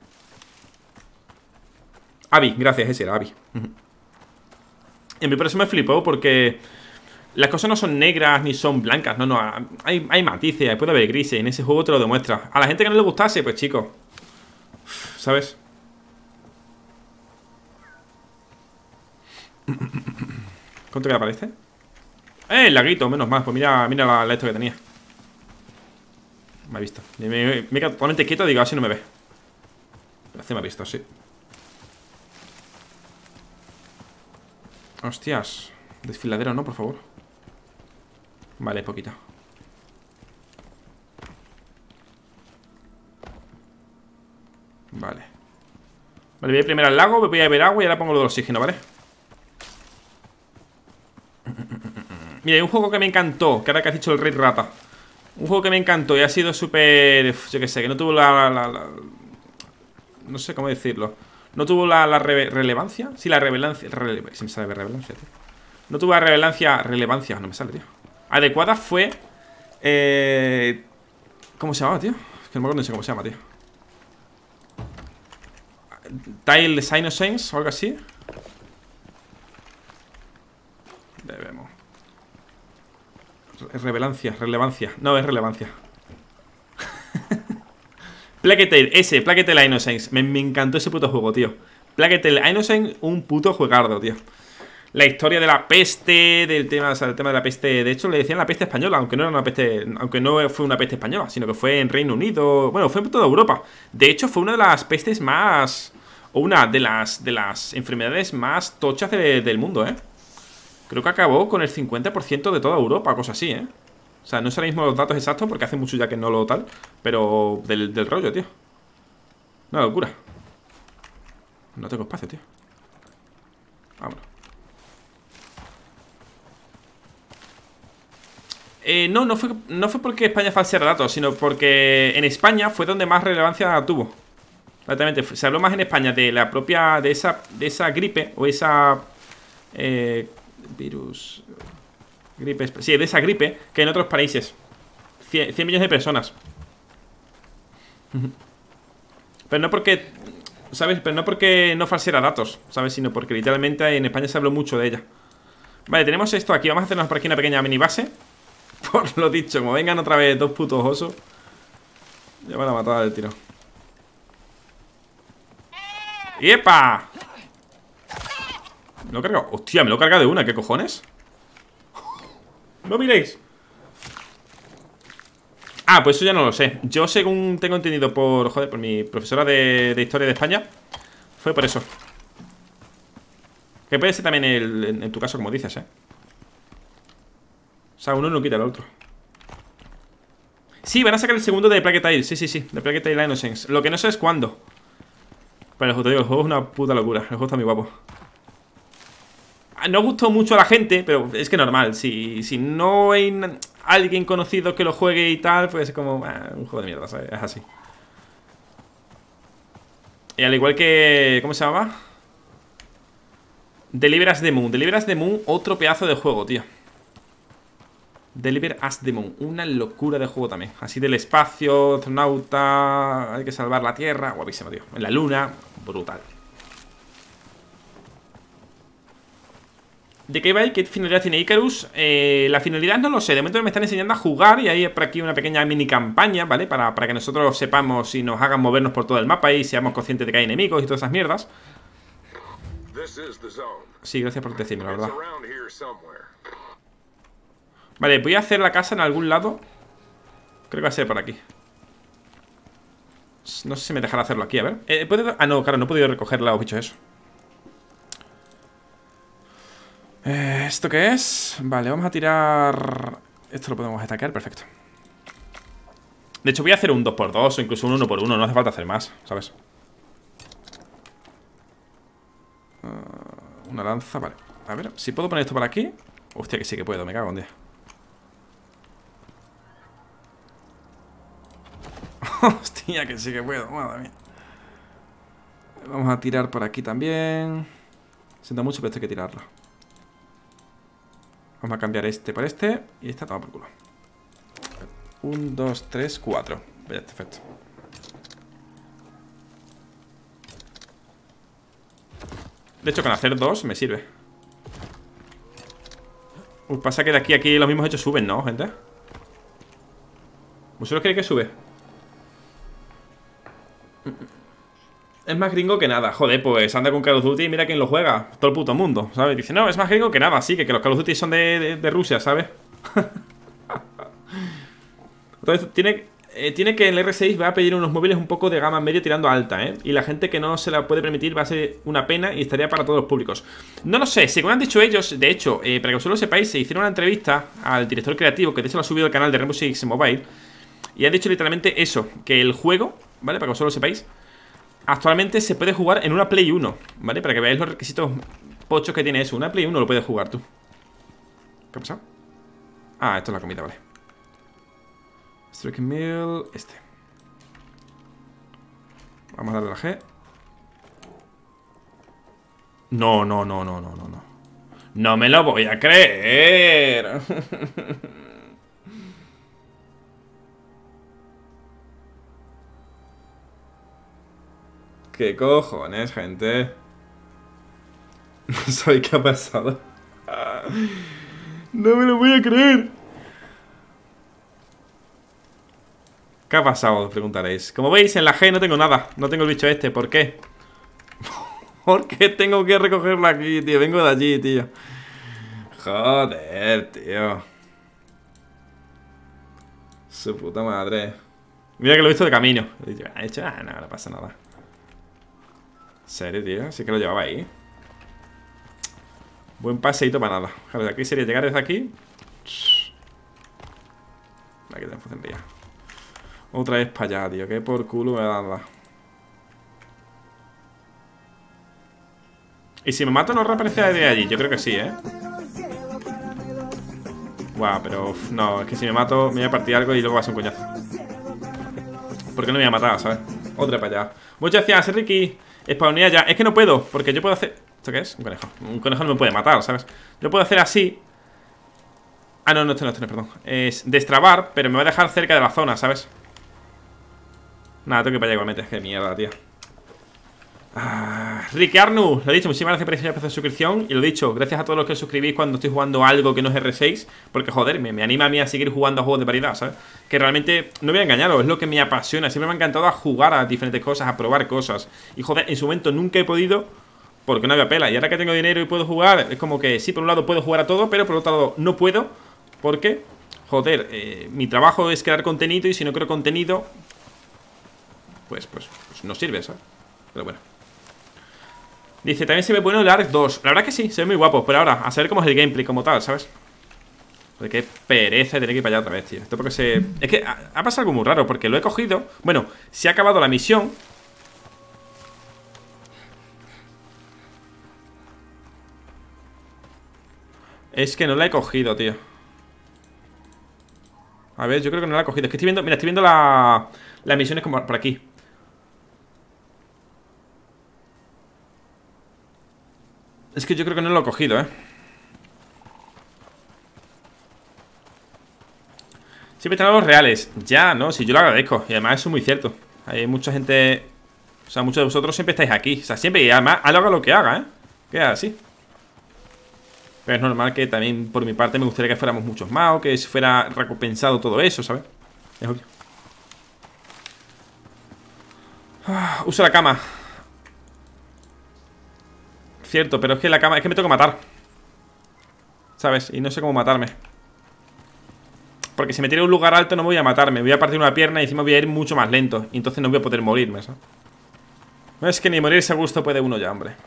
Abby, gracias, ese era Abby. Y a mí por eso me flipó, porque las cosas no son negras ni son blancas, no, hay matices, puede haber grises, y en ese juego te lo demuestra. A la gente que no le gustase, pues chicos, ¿sabes? ¿Cuánto queda para este? El laguito, menos mal, pues mira la esto que tenía. Me ha visto. Me quedo totalmente quieto, digo, así no me ve. Pero así me ha visto, sí. Hostias. Desfiladero, ¿no? Por favor. Vale, poquito. Vale. Vale, voy primero al lago, voy a beber agua y ahora pongo lo del oxígeno, ¿vale? Mira, hay un juego que me encantó, que ahora que has dicho el Rey Rata. Un juego que me encantó y ha sido súper... Yo qué sé, que no tuvo no sé cómo decirlo. No tuvo la relevancia. Sí, la relevancia. Si me sale relevancia, tío. No tuvo la relevancia. No me sale, tío. Adecuada fue. ¿Cómo se llama, tío? Es que no me acuerdo, no sé cómo se llama, tío. Tile Innocence o algo así. Debemos. Relevancia. No, es relevancia. Plague Tale, Plague Tale Innocence. Me encantó ese puto juego, tío. Plague Tale Innocence, un puto juegardo, tío. La historia de la peste, del tema, o sea, el tema de la peste. De hecho, le decían la peste española, aunque no era una peste. Aunque no fue una peste española, sino que fue en Reino Unido. Bueno, fue en toda Europa. De hecho, fue una de las pestes más. O una de las enfermedades más tochas del mundo, ¿eh? Creo que acabó con el 50% de toda Europa, cosa así, ¿eh? O sea, no sé ahora mismo los datos exactos porque hace mucho ya que no lo tal. Pero del rollo, tío. Una locura. No tengo espacio, tío. Vámonos. No fue porque España falseara datos, sino porque en España fue donde más relevancia tuvo. Exactamente, se habló más en España de la propia, de esa gripe o esa virus, gripe, sí, de esa gripe que en otros países. 100 millones de personas. Pero no porque, ¿sabes? Pero no porque no falseara datos, ¿sabes? Sino porque literalmente en España se habló mucho de ella. Vale, tenemos esto aquí, vamos a hacernos por aquí una pequeña mini base. Por lo dicho, como vengan otra vez dos putos osos, ya van a matar del tiro. ¡Yepa! Me lo he cargado. Hostia, me lo he cargado de una, ¿qué cojones? No miréis. Ah, pues eso ya no lo sé. Yo, según tengo entendido por mi profesora de historia de España, fue por eso. Que puede ser también en tu caso, como dices, ¿eh? O sea, uno no quita el otro. Sí, van a sacar el segundo de Plague Tale. Sí, de Plague Tale Innocence. Lo que no sé es cuándo. Pero te digo, el juego es una puta locura. El juego está muy guapo. No gustó mucho a la gente, pero es que normal. Si no hay alguien conocido que lo juegue y tal, pues es como un juego de mierda, ¿sabes? Es así. Y al igual que... ¿Cómo se llama? Deliver Us the Moon. Deliver Us the Moon, otro pedazo de juego, tío. Deliver Us the Moon, una locura de juego también. Así del espacio, astronauta, hay que salvar la Tierra. Guapísimo, tío. En la luna, brutal. ¿De qué va y qué finalidad tiene Icarus? La finalidad no lo sé. De momento me están enseñando a jugar y hay por aquí una pequeña mini campaña, ¿vale? Para que nosotros sepamos y nos hagan movernos por todo el mapa y seamos conscientes de que hay enemigos y todas esas mierdas. Sí, gracias por decirme, la verdad. Vale, voy a hacer la casa en algún lado. Creo que va a ser por aquí. No sé si me dejará hacerlo aquí, a ver. Ah, no, claro, no he podido recoger los bichos eso. ¿Esto qué es? Vale, vamos a tirar... Esto lo podemos atacar, perfecto. De hecho voy a hacer un 2x2 o incluso un 1x1. No hace falta hacer más, ¿sabes? Una lanza, vale. A ver, si puedo poner esto por aquí. Hostia, que sí que puedo, me cago en día. Hostia, que sí que puedo, madre mía. Vamos a tirar por aquí también. Siento mucho, pero esto hay que tirarlo. Vamos a cambiar este por este. Y esta toma por culo. 1, 2, 3, 4. Perfecto. De hecho, con hacer 2 me sirve. Pasa que de aquí a aquí los mismos hechos suben, ¿no, gente? ¿Vosotros creéis que sube? Es más gringo que nada. Joder, pues anda con Call of Duty y mira quién lo juega. Todo el puto mundo, ¿sabes? Dice, no, es más gringo que nada. Sí, que los Call of Duty son de Rusia, ¿sabes? Entonces, tiene que el R6 va a pedir unos móviles un poco de gama media tirando a alta, ¿eh? Y la gente que no se la puede permitir va a ser una pena y estaría para todos los públicos. No lo sé, según han dicho ellos, de hecho, para que vosotros lo sepáis, se hicieron una entrevista al director creativo, que de hecho lo ha subido al canal de Rainbow Six Mobile, y ha dicho literalmente eso, que el juego, ¿vale? Para que vosotros lo sepáis, actualmente se puede jugar en una Play 1, ¿vale? Para que veáis los requisitos pochos que tiene eso. Una Play 1 lo puedes jugar tú. ¿Qué ha pasado? Ah, esto es la comida, vale. Striking Mill, este. Vamos a darle la G. No, no, no, no, no, no, no. No me lo voy a creer. ¿Qué cojones, gente? No sabéis qué ha pasado. No me lo voy a creer. ¿Qué ha pasado? Os preguntaréis. Como veis, en la G no tengo nada. No tengo el bicho este. ¿Por qué? ¿Por qué tengo que recogerlo aquí, tío? Vengo de allí, tío. Joder, tío. Su puta madre. Mira que lo he visto de camino. ¿Ha hecho? Ah, no, no pasa nada. ¿En serio, tío? Sí que lo llevaba ahí. Buen paseíto para nada. Claro, de aquí sería llegar desde aquí. Aquí tenemos que enviar. Otra vez para allá, tío. Que por culo me da nada. Y si me mato no reaparece de allí. Yo creo que sí, ¿eh? Guau, pero no, es que si me mato me voy a partir algo y luego va a ser un coñazo. Porque no me voy a matar, ¿sabes? Otra para allá. Muchas gracias, Ricky. Spawnea ya. Es que no puedo, porque yo puedo hacer... ¿Esto qué es? Un conejo. Un conejo no me puede matar, ¿sabes? Yo puedo hacer así. Ah, no, esto no, perdón. Es destrabar, pero me va a dejar cerca de la zona, ¿sabes? Nada, tengo que ir para allá igualmente. Qué mierda, tío. Ricky Arnu, lo he dicho, muchísimas gracias por ese precio de suscripción. Y lo he dicho, gracias a todos los que suscribís cuando estoy jugando algo que no es R6. Porque joder, me anima a mí a seguir jugando a juegos de variedad, ¿sabes? Que realmente, no voy a engañaros, es lo que me apasiona. Siempre me ha encantado a jugar a diferentes cosas, a probar cosas. Y joder, en su momento nunca he podido, porque no había pela. Y ahora que tengo dinero y puedo jugar, es como que sí, por un lado puedo jugar a todo, pero por otro lado no puedo. Porque, joder, mi trabajo es crear contenido. Y si no creo contenido, pues no sirve, ¿sabes? Pero bueno. Dice, también se ve bueno el ARK 2. La verdad que sí, se ve muy guapo. Pero ahora, a saber cómo es el gameplay como tal, ¿sabes? Porque qué pereza de tener que ir para allá otra vez, tío. Esto porque se... Es que ha pasado algo muy raro. Porque lo he cogido. Bueno, se ha acabado la misión. Es que no la he cogido, tío. A ver, yo creo que no la he cogido. Es que estoy viendo... Mira, estoy viendo las misiones como por aquí. Es que yo creo que no lo he cogido, ¿eh? Siempre están los reales. Ya, ¿no? Si yo lo agradezco. Y además eso es muy cierto. Hay mucha gente... O sea, muchos de vosotros siempre estáis aquí. O sea, siempre. Y además, haga lo que haga, ¿eh? Queda así. Pero es normal que también, por mi parte, me gustaría que fuéramos muchos más. O que fuera recompensado todo eso, ¿sabes? Es obvio. Uso la cama. Cierto, pero es que la cama... Es que me tengo que matar, ¿sabes? Y no sé cómo matarme. Porque si me tiro a un lugar alto no me voy a matar. Me voy a partir una pierna y encima voy a ir mucho más lento. Y entonces no voy a poder morirme, ¿sabes? No es que ni morirse a gusto puede uno ya, hombre.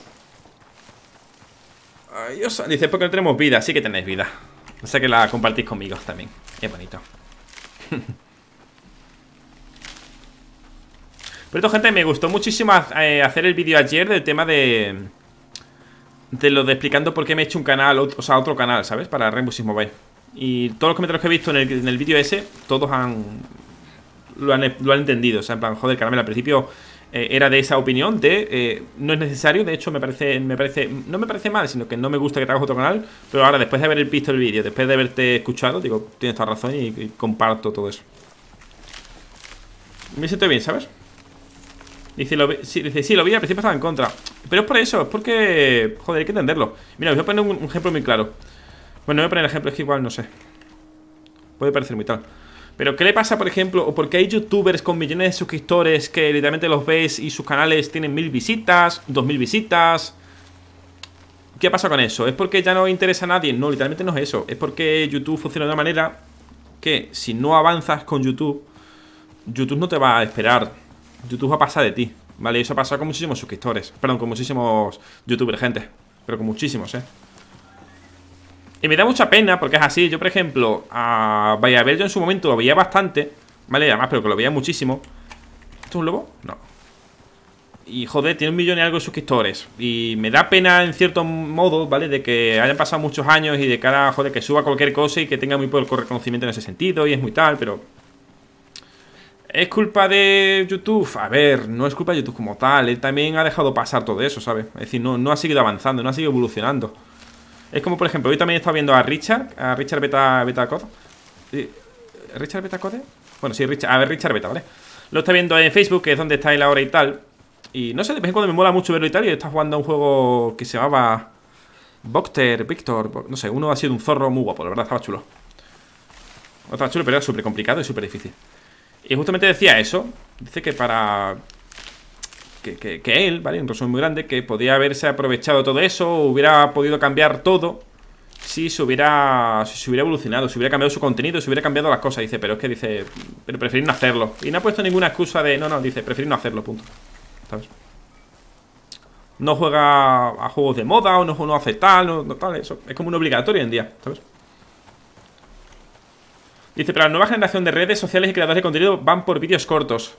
Ay, Dios. Dice, porque no tenemos vida. Sí que tenéis vida. O sea que la compartís conmigo también. Qué bonito. Por esto, gente, me gustó muchísimo hacer el vídeo ayer del tema de lo de explicando por qué me he hecho un canal, o sea, otro canal, ¿sabes? Para Rainbow Six Mobile. Y todos los comentarios que he visto en el vídeo ese, todos lo han entendido. O sea, en plan, joder, caramelo, al principio era de esa opinión de no es necesario. De hecho, no me parece mal, sino que no me gusta que te hagas otro canal. Pero ahora, después de haber visto el vídeo, después de haberte escuchado, digo, tienes toda razón y comparto todo eso. Me siento bien, ¿sabes? Dice, sí, lo vi, al principio estaba en contra. Pero es por eso, es porque... Joder, hay que entenderlo. Mira, os voy a poner un ejemplo muy claro. Bueno, no voy a poner el ejemplo, es que igual no sé. Puede parecer muy tal. Pero ¿qué le pasa, por ejemplo? O porque hay youtubers con millones de suscriptores que literalmente los ves y sus canales tienen 1000 visitas, 2000 visitas. ¿Qué pasa con eso? ¿Es porque ya no interesa a nadie? No, literalmente no es eso. Es porque YouTube funciona de una manera que si no avanzas con YouTube, YouTube no te va a esperar. YouTube va a pasar de ti, ¿vale? Y eso ha pasado con muchísimos suscriptores. Perdón, con muchísimos youtubers, gente. Pero con muchísimos, Y me da mucha pena porque es así. Yo, por ejemplo, a Vallabel yo en su momento lo veía bastante, ¿vale? Además, pero que lo veía muchísimo. ¿Esto es un lobo? No. Y, joder, tiene 1 millón y algo de suscriptores. Y me da pena, en cierto modo, ¿vale? De que hayan pasado muchos años y de cara, joder, que suba cualquier cosa y que tenga muy poco reconocimiento en ese sentido. Y es muy tal, pero... ¿Es culpa de YouTube? A ver, no es culpa de YouTube como tal. Él también ha dejado pasar todo eso, ¿sabes? Es decir, no ha seguido avanzando, no ha seguido evolucionando. Es como, por ejemplo, hoy también he estado viendo a Richard Betacode. ¿Richard Betacode? Bueno, sí, Richard Beta, ¿vale? Lo está viendo en Facebook, que es donde está él ahora y tal. Y no sé, de vez en cuando me mola mucho verlo y tal. Y está jugando a un juego que se llamaba Victor, no sé, uno ha sido un zorro muy guapo, la verdad, estaba chulo. Estaba chulo, pero era súper complicado y súper difícil. Y justamente decía eso. Dice que para... Que él, ¿vale? Un resumen muy grande, que podía haberse aprovechado todo eso, hubiera podido cambiar todo si se hubiera evolucionado, si hubiera cambiado su contenido, si hubiera cambiado las cosas. Dice, pero es que dice, pero preferir no hacerlo. Y no ha puesto ninguna excusa de, no, dice, preferir no hacerlo, punto. ¿Sabes? No juega a juegos de moda o no hace tal, no tal, eso. Es como un obligatorio hoy en día, ¿sabes? Dice, pero la nueva generación de redes sociales y creadores de contenido van por vídeos cortos.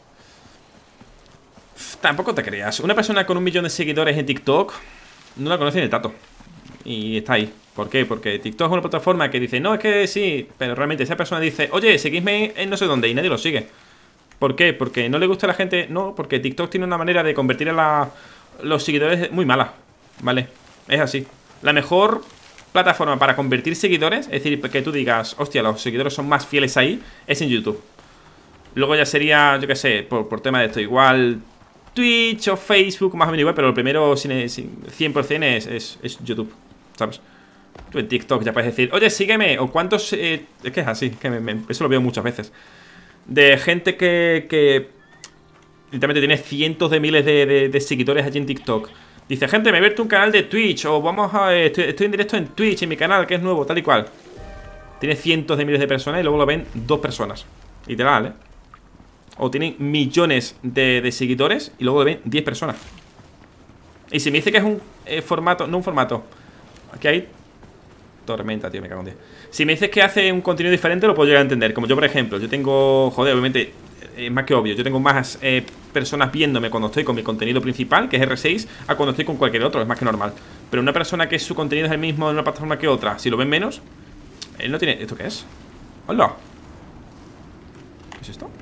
Tampoco te creas. Una persona con 1 millón de seguidores en TikTok no la conoce ni el tato. Y está ahí. ¿Por qué? Porque TikTok es una plataforma que dice, no, es que sí, pero realmente esa persona dice, oye, seguidme en no sé dónde, y nadie lo sigue. ¿Por qué? Porque no le gusta a la gente. No, porque TikTok tiene una manera de convertir a los seguidores muy mala, ¿vale? Es así. La mejor plataforma para convertir seguidores, es decir, que tú digas, hostia, los seguidores son más fieles ahí, es en YouTube. Luego ya sería, yo qué sé, por tema de esto, igual Twitch o Facebook, más o menos igual, pero lo primero 100% es YouTube, ¿sabes? Tú en TikTok ya puedes decir, oye, sígueme, o cuántos... es que es así, que eso lo veo muchas veces. De gente que literalmente tiene cientos de miles de seguidores allí en TikTok. Dice, gente, me he abierto un canal de Twitch, o vamos a... Estoy en directo en Twitch, en mi canal, que es nuevo, tal y cual. Tiene cientos de miles de personas y luego lo ven 2 personas. Literal, O tienen millones de seguidores y luego lo ven 10 personas. Y si me dice que es un formato, no un formato. Aquí hay tormenta, tío, me cago en 10. Si me dices que hace un contenido diferente, lo puedo llegar a entender. Como yo, por ejemplo, yo tengo, joder, obviamente, más que obvio, yo tengo más personas viéndome cuando estoy con mi contenido principal, que es R6, a cuando estoy con cualquier otro, es más que normal. Pero una persona que su contenido es el mismo en una plataforma que otra, si lo ven menos, él no tiene... ¿Esto qué es? ¡Hola! ¿Qué es esto?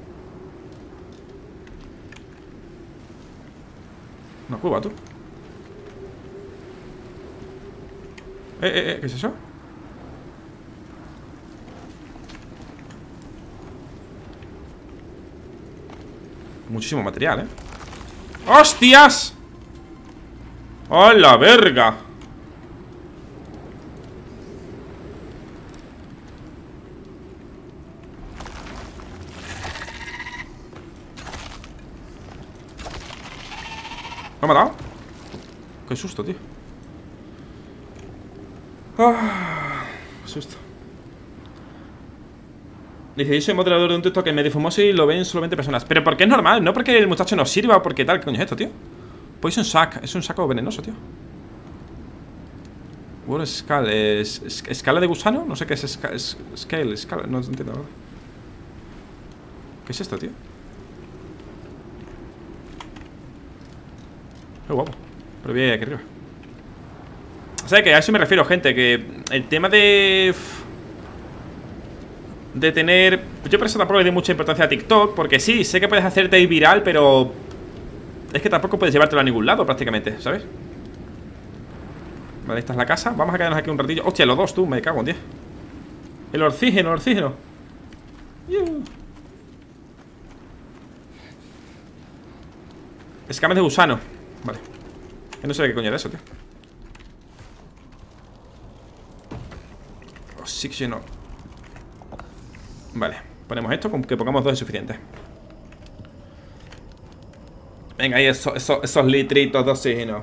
Una cueva, tú. ¿Qué es eso? Muchísimo material, ¡Hostias! ¡A la verga! ¿Me ha matado? Qué susto, tío. Qué susto. Dice, yo soy moderador de un TikTok que medio famoso y lo ven solo 20 personas. Pero porque es normal, no porque el muchacho nos sirva o porque tal. ¿Qué coño es esto, tío? Poison sac, es un saco venenoso, tío. What is skull? ¿Escala de gusano? No sé qué es scale, escala, no entiendo nada. ¿Qué es esto, tío? Qué guapo. Pero bien, aquí arriba. O sea que a eso me refiero, gente. Que el tema de tener... Yo por eso tampoco le doy mucha importancia a TikTok. Porque sí, sé que puedes hacerte viral, pero es que tampoco puedes llevártelo a ningún lado prácticamente, ¿sabes? Vale, esta es la casa. Vamos a quedarnos aquí un ratillo. Hostia, los dos, tú, me cago en 10. El oxígeno, el oxígeno. Escamas de gusano. Vale. Que no sé qué coño era eso, tío. Oxígeno. Vale, ponemos esto, con que pongamos 2 es suficiente. Venga, ahí esos litritos de oxígeno.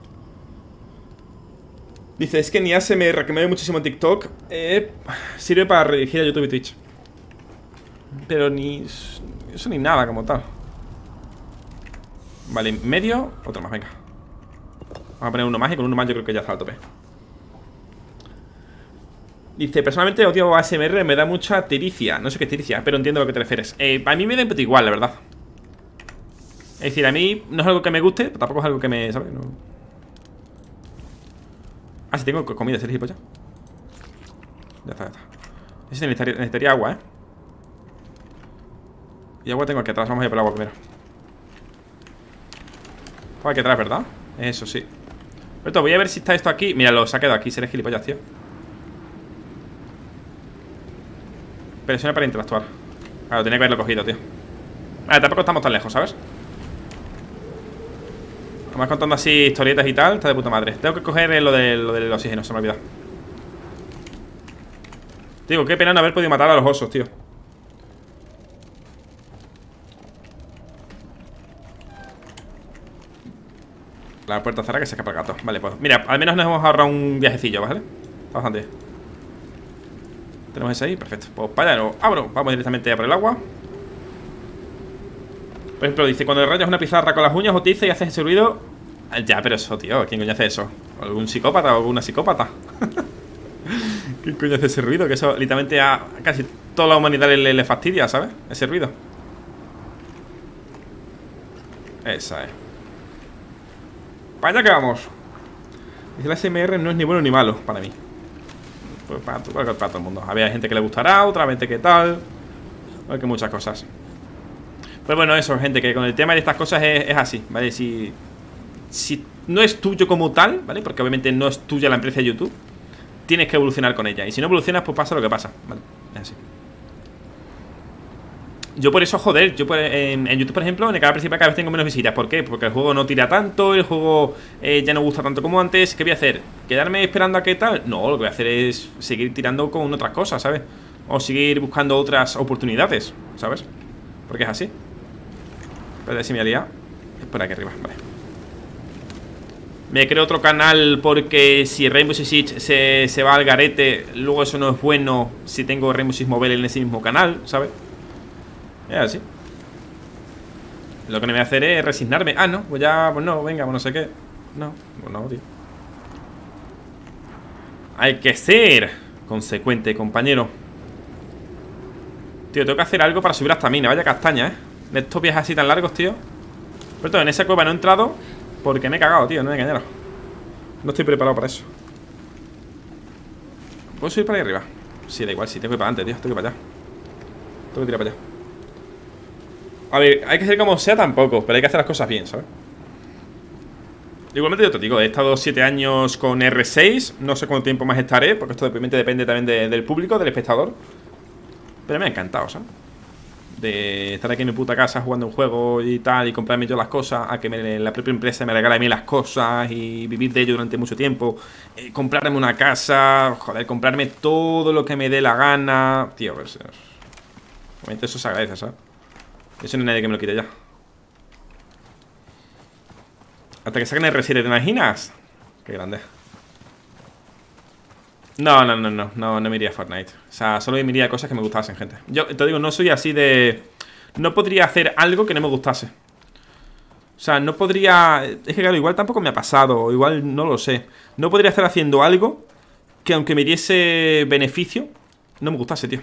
Dice, es que ni ASMR, que me ve muchísimo en TikTok, sirve para redirigir a YouTube y Twitch. Pero ni... eso ni nada como tal. Vale, medio, otro más, venga. Vamos a poner uno más y con uno más yo creo que ya está al tope. Dice, personalmente odio ASMR, me da mucha tiricia. No sé qué es tiricia, pero entiendo a lo que te refieres. A mí me da un poco igual, la verdad. Es decir, a mí no es algo que me guste, pero tampoco es algo que me... ¿sabes? No. Ah, si tengo comida, ¿sería gilipollas? Ya está, ya está. Ese necesitaría agua, ¿eh? Y agua tengo aquí atrás, vamos a ir por el agua primero. Aquí atrás, ¿verdad? Eso sí. Pero voy a ver si está esto aquí. Mira, se ha quedado aquí, seré gilipollas, tío. Presiona para interactuar. Claro, tenía que haberlo cogido, tío. Vale, tampoco estamos tan lejos, ¿sabes? Vamos contando así historietas y tal. Está de puta madre. Tengo que coger lo del oxígeno, se me ha olvidado. Digo, qué pena no haber podido matar a los osos, tío. La puerta cerrada que se escapa el gato. Vale, pues mira, al menos nos hemos ahorrado un viajecillo, ¿vale? Está bastante bien. Tenemos ese ahí, perfecto. Pues para allá lo abro. Vamos directamente a por el agua. Por ejemplo, dice, cuando rayas una pizarra con las uñas o tiza y haces ese ruido. Ya, pero eso, tío, ¿quién coño hace eso? ¿Algún psicópata o alguna psicópata? ¿Quién coño hace ese ruido? Que eso literalmente a casi toda la humanidad le fastidia, ¿sabes? Ese ruido. Esa es. Para allá que vamos. Dice, la ASMR no es ni bueno ni malo para mí. Pues para todo el mundo. A ver, hay gente que le gustará, otra gente que tal. Hay que muchas cosas. Pues bueno, eso, gente, que con el tema de estas cosas es así, ¿vale? Si no es tuyo como tal, ¿vale? Porque obviamente no es tuya la empresa de YouTube, tienes que evolucionar con ella. Y si no evolucionas, pues pasa lo que pasa, ¿vale? Es así. Yo por eso, joder, en YouTube, por ejemplo, en el canal principal cada vez tengo menos visitas. ¿Por qué? Porque el juego no tira tanto, el juego ya no gusta tanto como antes. ¿Qué voy a hacer? ¿Quedarme esperando a qué tal? No, lo que voy a hacer es seguir tirando con otras cosas, ¿sabes? O seguir buscando otras oportunidades, ¿sabes? Porque es así. Espera, si me haría. Es por aquí arriba, vale. Me creo otro canal porque si Rainbow Six Siege se va al garete, luego eso no es bueno si tengo Rainbow Six Mobile en ese mismo canal, ¿sabes? Es así. Lo que no voy a hacer es resignarme. Ah, no, pues ya, pues no, venga, pues no sé qué. No, pues no, tío. Hay que ser consecuente, compañero. Tío, tengo que hacer algo para subir hasta mina. Vaya castaña, de estos viajes así tan largos, tío. Pero todo, en esa cueva no he entrado porque me he cagado, tío, no me engañaron. No estoy preparado para eso. ¿Puedo subir para ahí arriba? Sí, da igual, sí, tengo que ir para adelante, tío, tengo que ir para allá. Tengo que tirar para allá. A ver, hay que ser como sea tampoco, pero hay que hacer las cosas bien, ¿sabes? Igualmente yo te digo, he estado 7 años con R6. No sé cuánto tiempo más estaré, porque esto obviamente depende también del público, del espectador. Pero me ha encantado, ¿sabes? De estar aquí en mi puta casa jugando un juego y tal, y comprarme yo las cosas, a que la propia empresa me regale a mí las cosas y vivir de ello durante mucho tiempo, comprarme una casa, joder, comprarme todo lo que me dé la gana. Tío, pues obviamente eso se agradece, ¿sabes? Eso no hay nadie que me lo quite ya. Hasta que saquen R7, ¿te imaginas? Qué grande. No me iría a Fortnite. O sea, solo me iría a cosas que me gustasen, gente. Yo te digo, no soy así de... No podría hacer algo que no me gustase. O sea, no podría... Es que claro, igual tampoco me ha pasado. Igual no lo sé. No podría estar haciendo algo que aunque me diese beneficio, no me gustase, tío.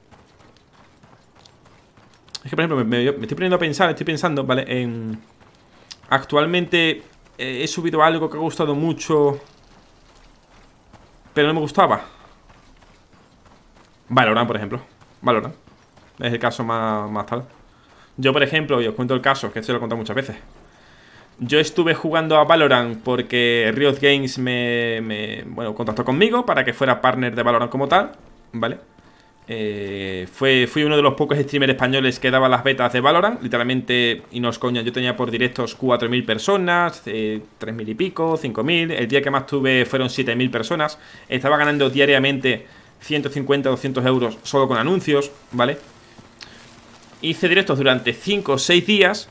Es que, por ejemplo, me estoy poniendo a pensar, estoy pensando, ¿vale? Actualmente he subido algo que ha gustado mucho, pero no me gustaba. Valorant, por ejemplo. Valorant es el caso más tal. Yo, por ejemplo, y os cuento el caso, que esto lo he contado muchas veces. Yo estuve jugando a Valorant porque Riot Games bueno, contactó conmigo para que fuera partner de Valorant como tal, ¿vale? Fui uno de los pocos streamers españoles que daba las betas de Valorant. Literalmente, y no os coña, yo tenía por directos 4.000 personas, 3.000 y pico, 5.000. El día que más tuve fueron 7.000 personas. Estaba ganando diariamente 150, 200 euros solo con anuncios, ¿vale? Hice directos durante 5 o 6 días.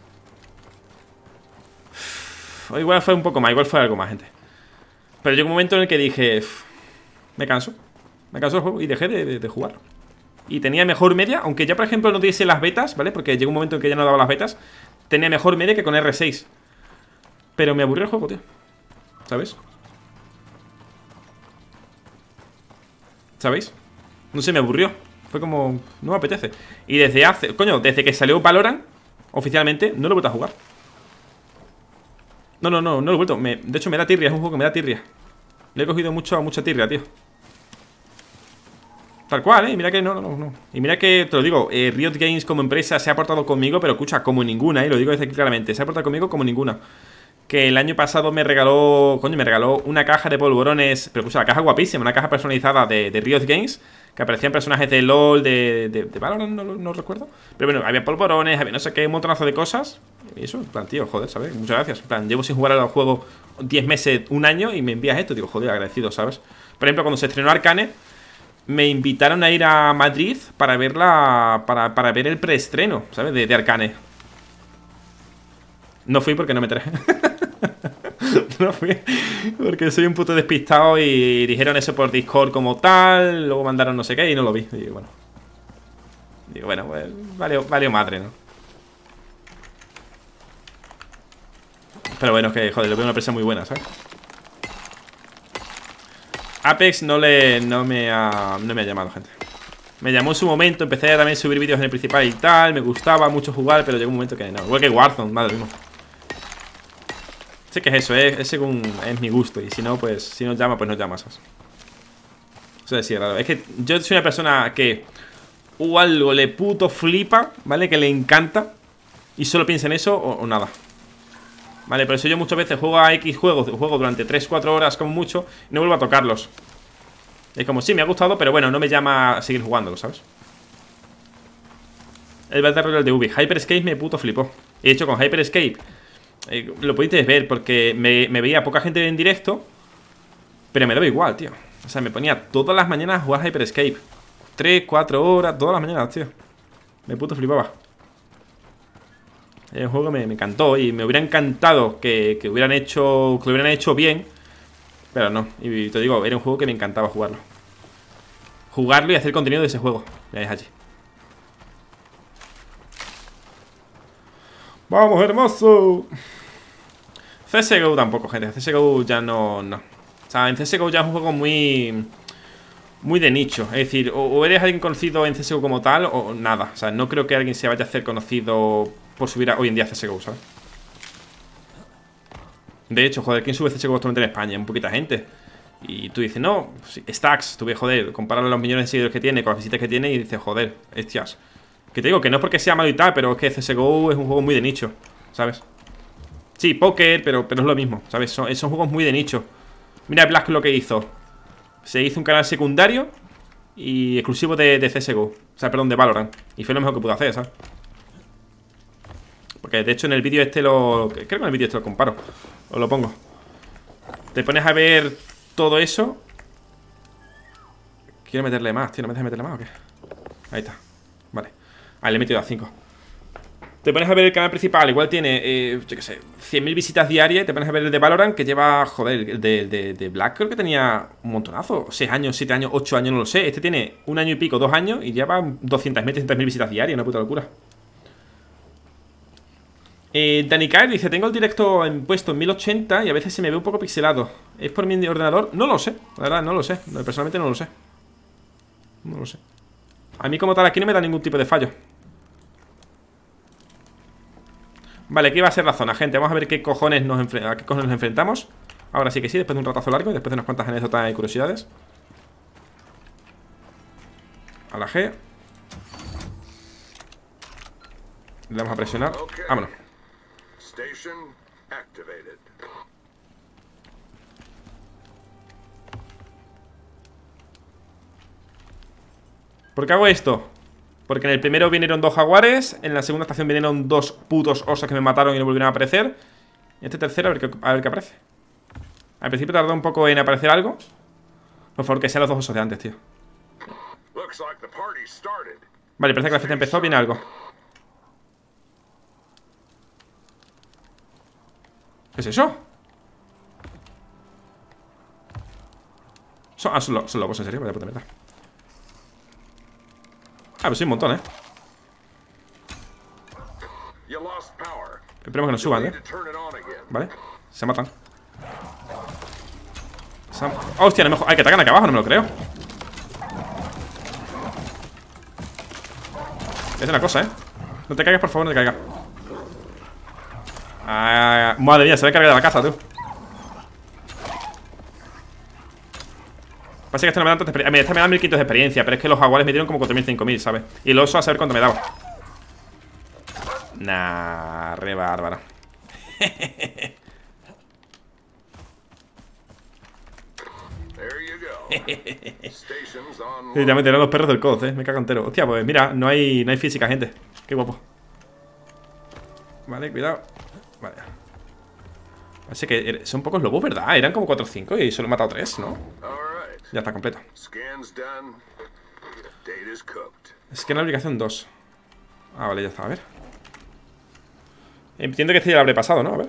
O igual fue un poco más, igual fue algo más, gente. Pero llegó un momento en el que dije, me canso del juego y dejé de jugar. Y tenía mejor media, aunque ya por ejemplo no diese las betas, ¿vale? Porque llegó un momento en que ya no daba las betas. Tenía mejor media que con R6. Pero me aburrió el juego, tío. ¿Sabes? ¿Sabéis? No sé, me aburrió. Fue como, no me apetece. Y desde hace, coño, desde que salió Valorant oficialmente, no lo he vuelto a jugar. No lo he vuelto. De hecho me da tirria, es un juego que me da tirria. Le he cogido mucha tirria, tío. Tal cual, mira que no. Y mira que, te lo digo, Riot Games como empresa se ha portado conmigo, pero escucha, como ninguna, lo digo desde aquí claramente. Se ha portado conmigo como ninguna. Que el año pasado me regaló, coño, me regaló una caja de polvorones. Pero escucha, la caja guapísima, una caja personalizada de Riot Games, que aparecían personajes de LOL, de Valorant, no recuerdo. Pero bueno, había polvorones, había no sé qué, un montonazo de cosas. Y eso, en plan, tío, joder, ¿sabes? Muchas gracias. En plan, llevo sin jugar al juego 10 meses, un año, y me envías esto, digo, joder, agradecido, ¿sabes? Por ejemplo, cuando se estrenó Arcane, me invitaron a ir a Madrid para verla, para ver el preestreno, ¿sabes? De Arcane. No fui porque no me traje. No fui porque soy un puto despistado y dijeron eso por Discord como tal. Luego mandaron no sé qué y no lo vi. Y bueno, pues valió madre, ¿no? Pero bueno, es que, joder, lo veo una empresa muy buena, ¿sabes? Apex no me ha llamado, gente. Me llamó en su momento, empecé a también subir vídeos en el principal y tal. Me gustaba mucho jugar, pero llegó un momento que no. Igual que Warzone, madre mía. Sé que es eso, es según es mi gusto. Y si no, pues, si nos llama, pues nos llama, ¿sabes? Eso es raro. Es que yo soy una persona que o algo le puto flipa, ¿vale? Que le encanta y solo piensa en eso o nada. Vale, por eso yo muchas veces juego a X juegos, juego durante 3-4 horas como mucho y no vuelvo a tocarlos. Es como, sí, me ha gustado, pero bueno, no me llama a seguir jugándolo, ¿sabes? El Battle Royale de Ubi. Hyperscape me puto flipó. Y de hecho con Hyperscape lo podéis ver porque me veía poca gente en directo, pero me daba igual, tío. O sea, me ponía todas las mañanas a jugar Hyperscape 3-4 horas, todas las mañanas, tío. Me puto flipaba. El juego me encantó y me hubiera encantado que lo hubieran hecho bien. Pero no, y te digo, era un juego que me encantaba jugarlo. Jugarlo y hacer contenido de ese juego. Ya es allí. ¡Vamos, hermoso! CSGO tampoco, gente. CSGO ya no. O sea, en CSGO ya es un juego muy de nicho. Es decir, o eres alguien conocido en CSGO como tal o nada. O sea, no creo que alguien se vaya a hacer conocido por subir hoy en día a CSGO, ¿sabes? De hecho, joder, ¿quién sube CSGO actualmente en España? Un poquita gente. Y tú dices, no, Stacks, tú ves, joder, comparar los millones de seguidores que tiene con las visitas que tiene y dices, joder, hostias. Que te digo que no es porque sea malo y tal, pero es que CSGO es un juego muy de nicho, ¿sabes? Sí, póker, pero es lo mismo, ¿sabes? Son juegos muy de nicho. Mira Black lo que hizo. Se hizo un canal secundario y exclusivo de CSGO. O sea, perdón, de Valorant. Y fue lo mejor que pudo hacer, ¿sabes? Porque de hecho en el vídeo este creo que en el vídeo este lo comparo. Os lo pongo. Te pones a ver todo eso. Quiero meterle más, tío. ¿No me dejas meterle más o qué? Ahí está. Vale. Ahí le he metido a 5. Te pones a ver el canal principal. Igual tiene, yo qué sé, 100.000 visitas diarias. Y te pones a ver el de Valorant, que lleva, joder, el de Black creo que tenía un montonazo. 6 años, 7 años, 8 años, no lo sé. Este tiene 1 año y pico, 2 años. Y lleva 200.000, 300.000 visitas diarias. Una puta locura. Dani Kai dice: tengo el directo puesto en 1080 y a veces se me ve un poco pixelado. ¿Es por mi ordenador? No lo sé, la verdad, no lo sé. Personalmente no lo sé. No lo sé. A mí como tal aquí no me da ningún tipo de fallo. Vale, aquí va a ser la zona, gente. Vamos a ver a qué cojones nos enfrentamos. Ahora sí que sí, después de un ratazo largo y después de unas cuantas anécdotas y curiosidades. A la G. Le vamos a presionar. Vámonos. Station activated. ¿Por qué hago esto? Porque en el primero vinieron 2 jaguares. En la segunda estación vinieron 2 putos osos que me mataron y no volvieron a aparecer. Y este tercero a ver qué aparece. Al principio tardó un poco en aparecer algo. Por favor, que sean los 2 osos de antes, tío. Vale, parece que la fiesta empezó. Viene algo. ¿Qué es eso? Son lobos, en serio, vaya puta mierda. Pues sí, un montón, Esperemos que nos suban, Vale, se matan. Hostia, no me hay que atacar acá abajo, no me lo creo. Es una cosa, No te caigas, por favor, no te caigas. Madre mía, se ve cargada la casa, tú. Pasa que este no me da tanta experiencia. Este me da 1500 de experiencia, pero es que los jaguares me dieron como 4000, 5000, ¿sabes? Y el oso a saber cuánto me daba. Nah, re bárbaro. Ya me tiraron los perros del COD, me cago entero. Hostia, pues mira, no hay física, gente. Qué guapo. Vale, cuidado. Vale. Parece que son pocos lobos, ¿verdad? Eran como 4 o 5 y solo he matado 3, ¿no? Ya está completo. Es que en la obligación 2. Vale, ya está, a ver. Entiendo que este ya lo habré pasado, ¿no? A ver.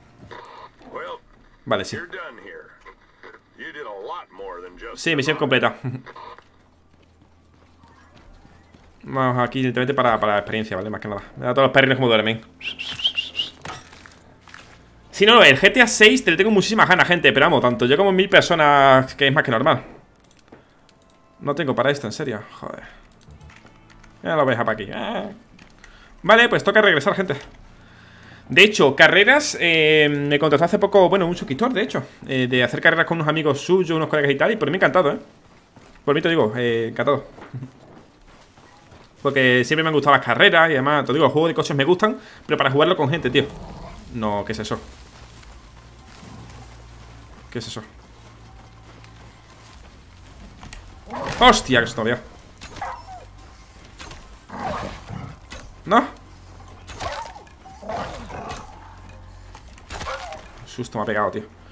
Vale, sí. Sí, misión completa. Vamos aquí directamente para la experiencia, ¿vale? Más que nada. Me da todos los perrinos como duermen. Si no, el GTA 6 te le tengo muchísimas ganas, gente. Pero vamos, tanto yo como 1000 personas, que es más que normal. No tengo para esto, en serio. Joder. Ya lo voy a dejar para aquí. Vale, pues toca regresar, gente. De hecho, carreras, me contrató hace poco, bueno, un suscriptor, de hecho, de hacer carreras con unos amigos suyos, unos colegas y tal. Y por mí encantado, Por mí te digo, encantado. Porque siempre me han gustado las carreras. Y además, te digo, los juegos de coches me gustan, pero para jugarlo con gente, tío. No, ¿qué es eso? ¿Qué es eso? ¡Hostia! Que esto todavía. ¿No? Susto me ha pegado, tío.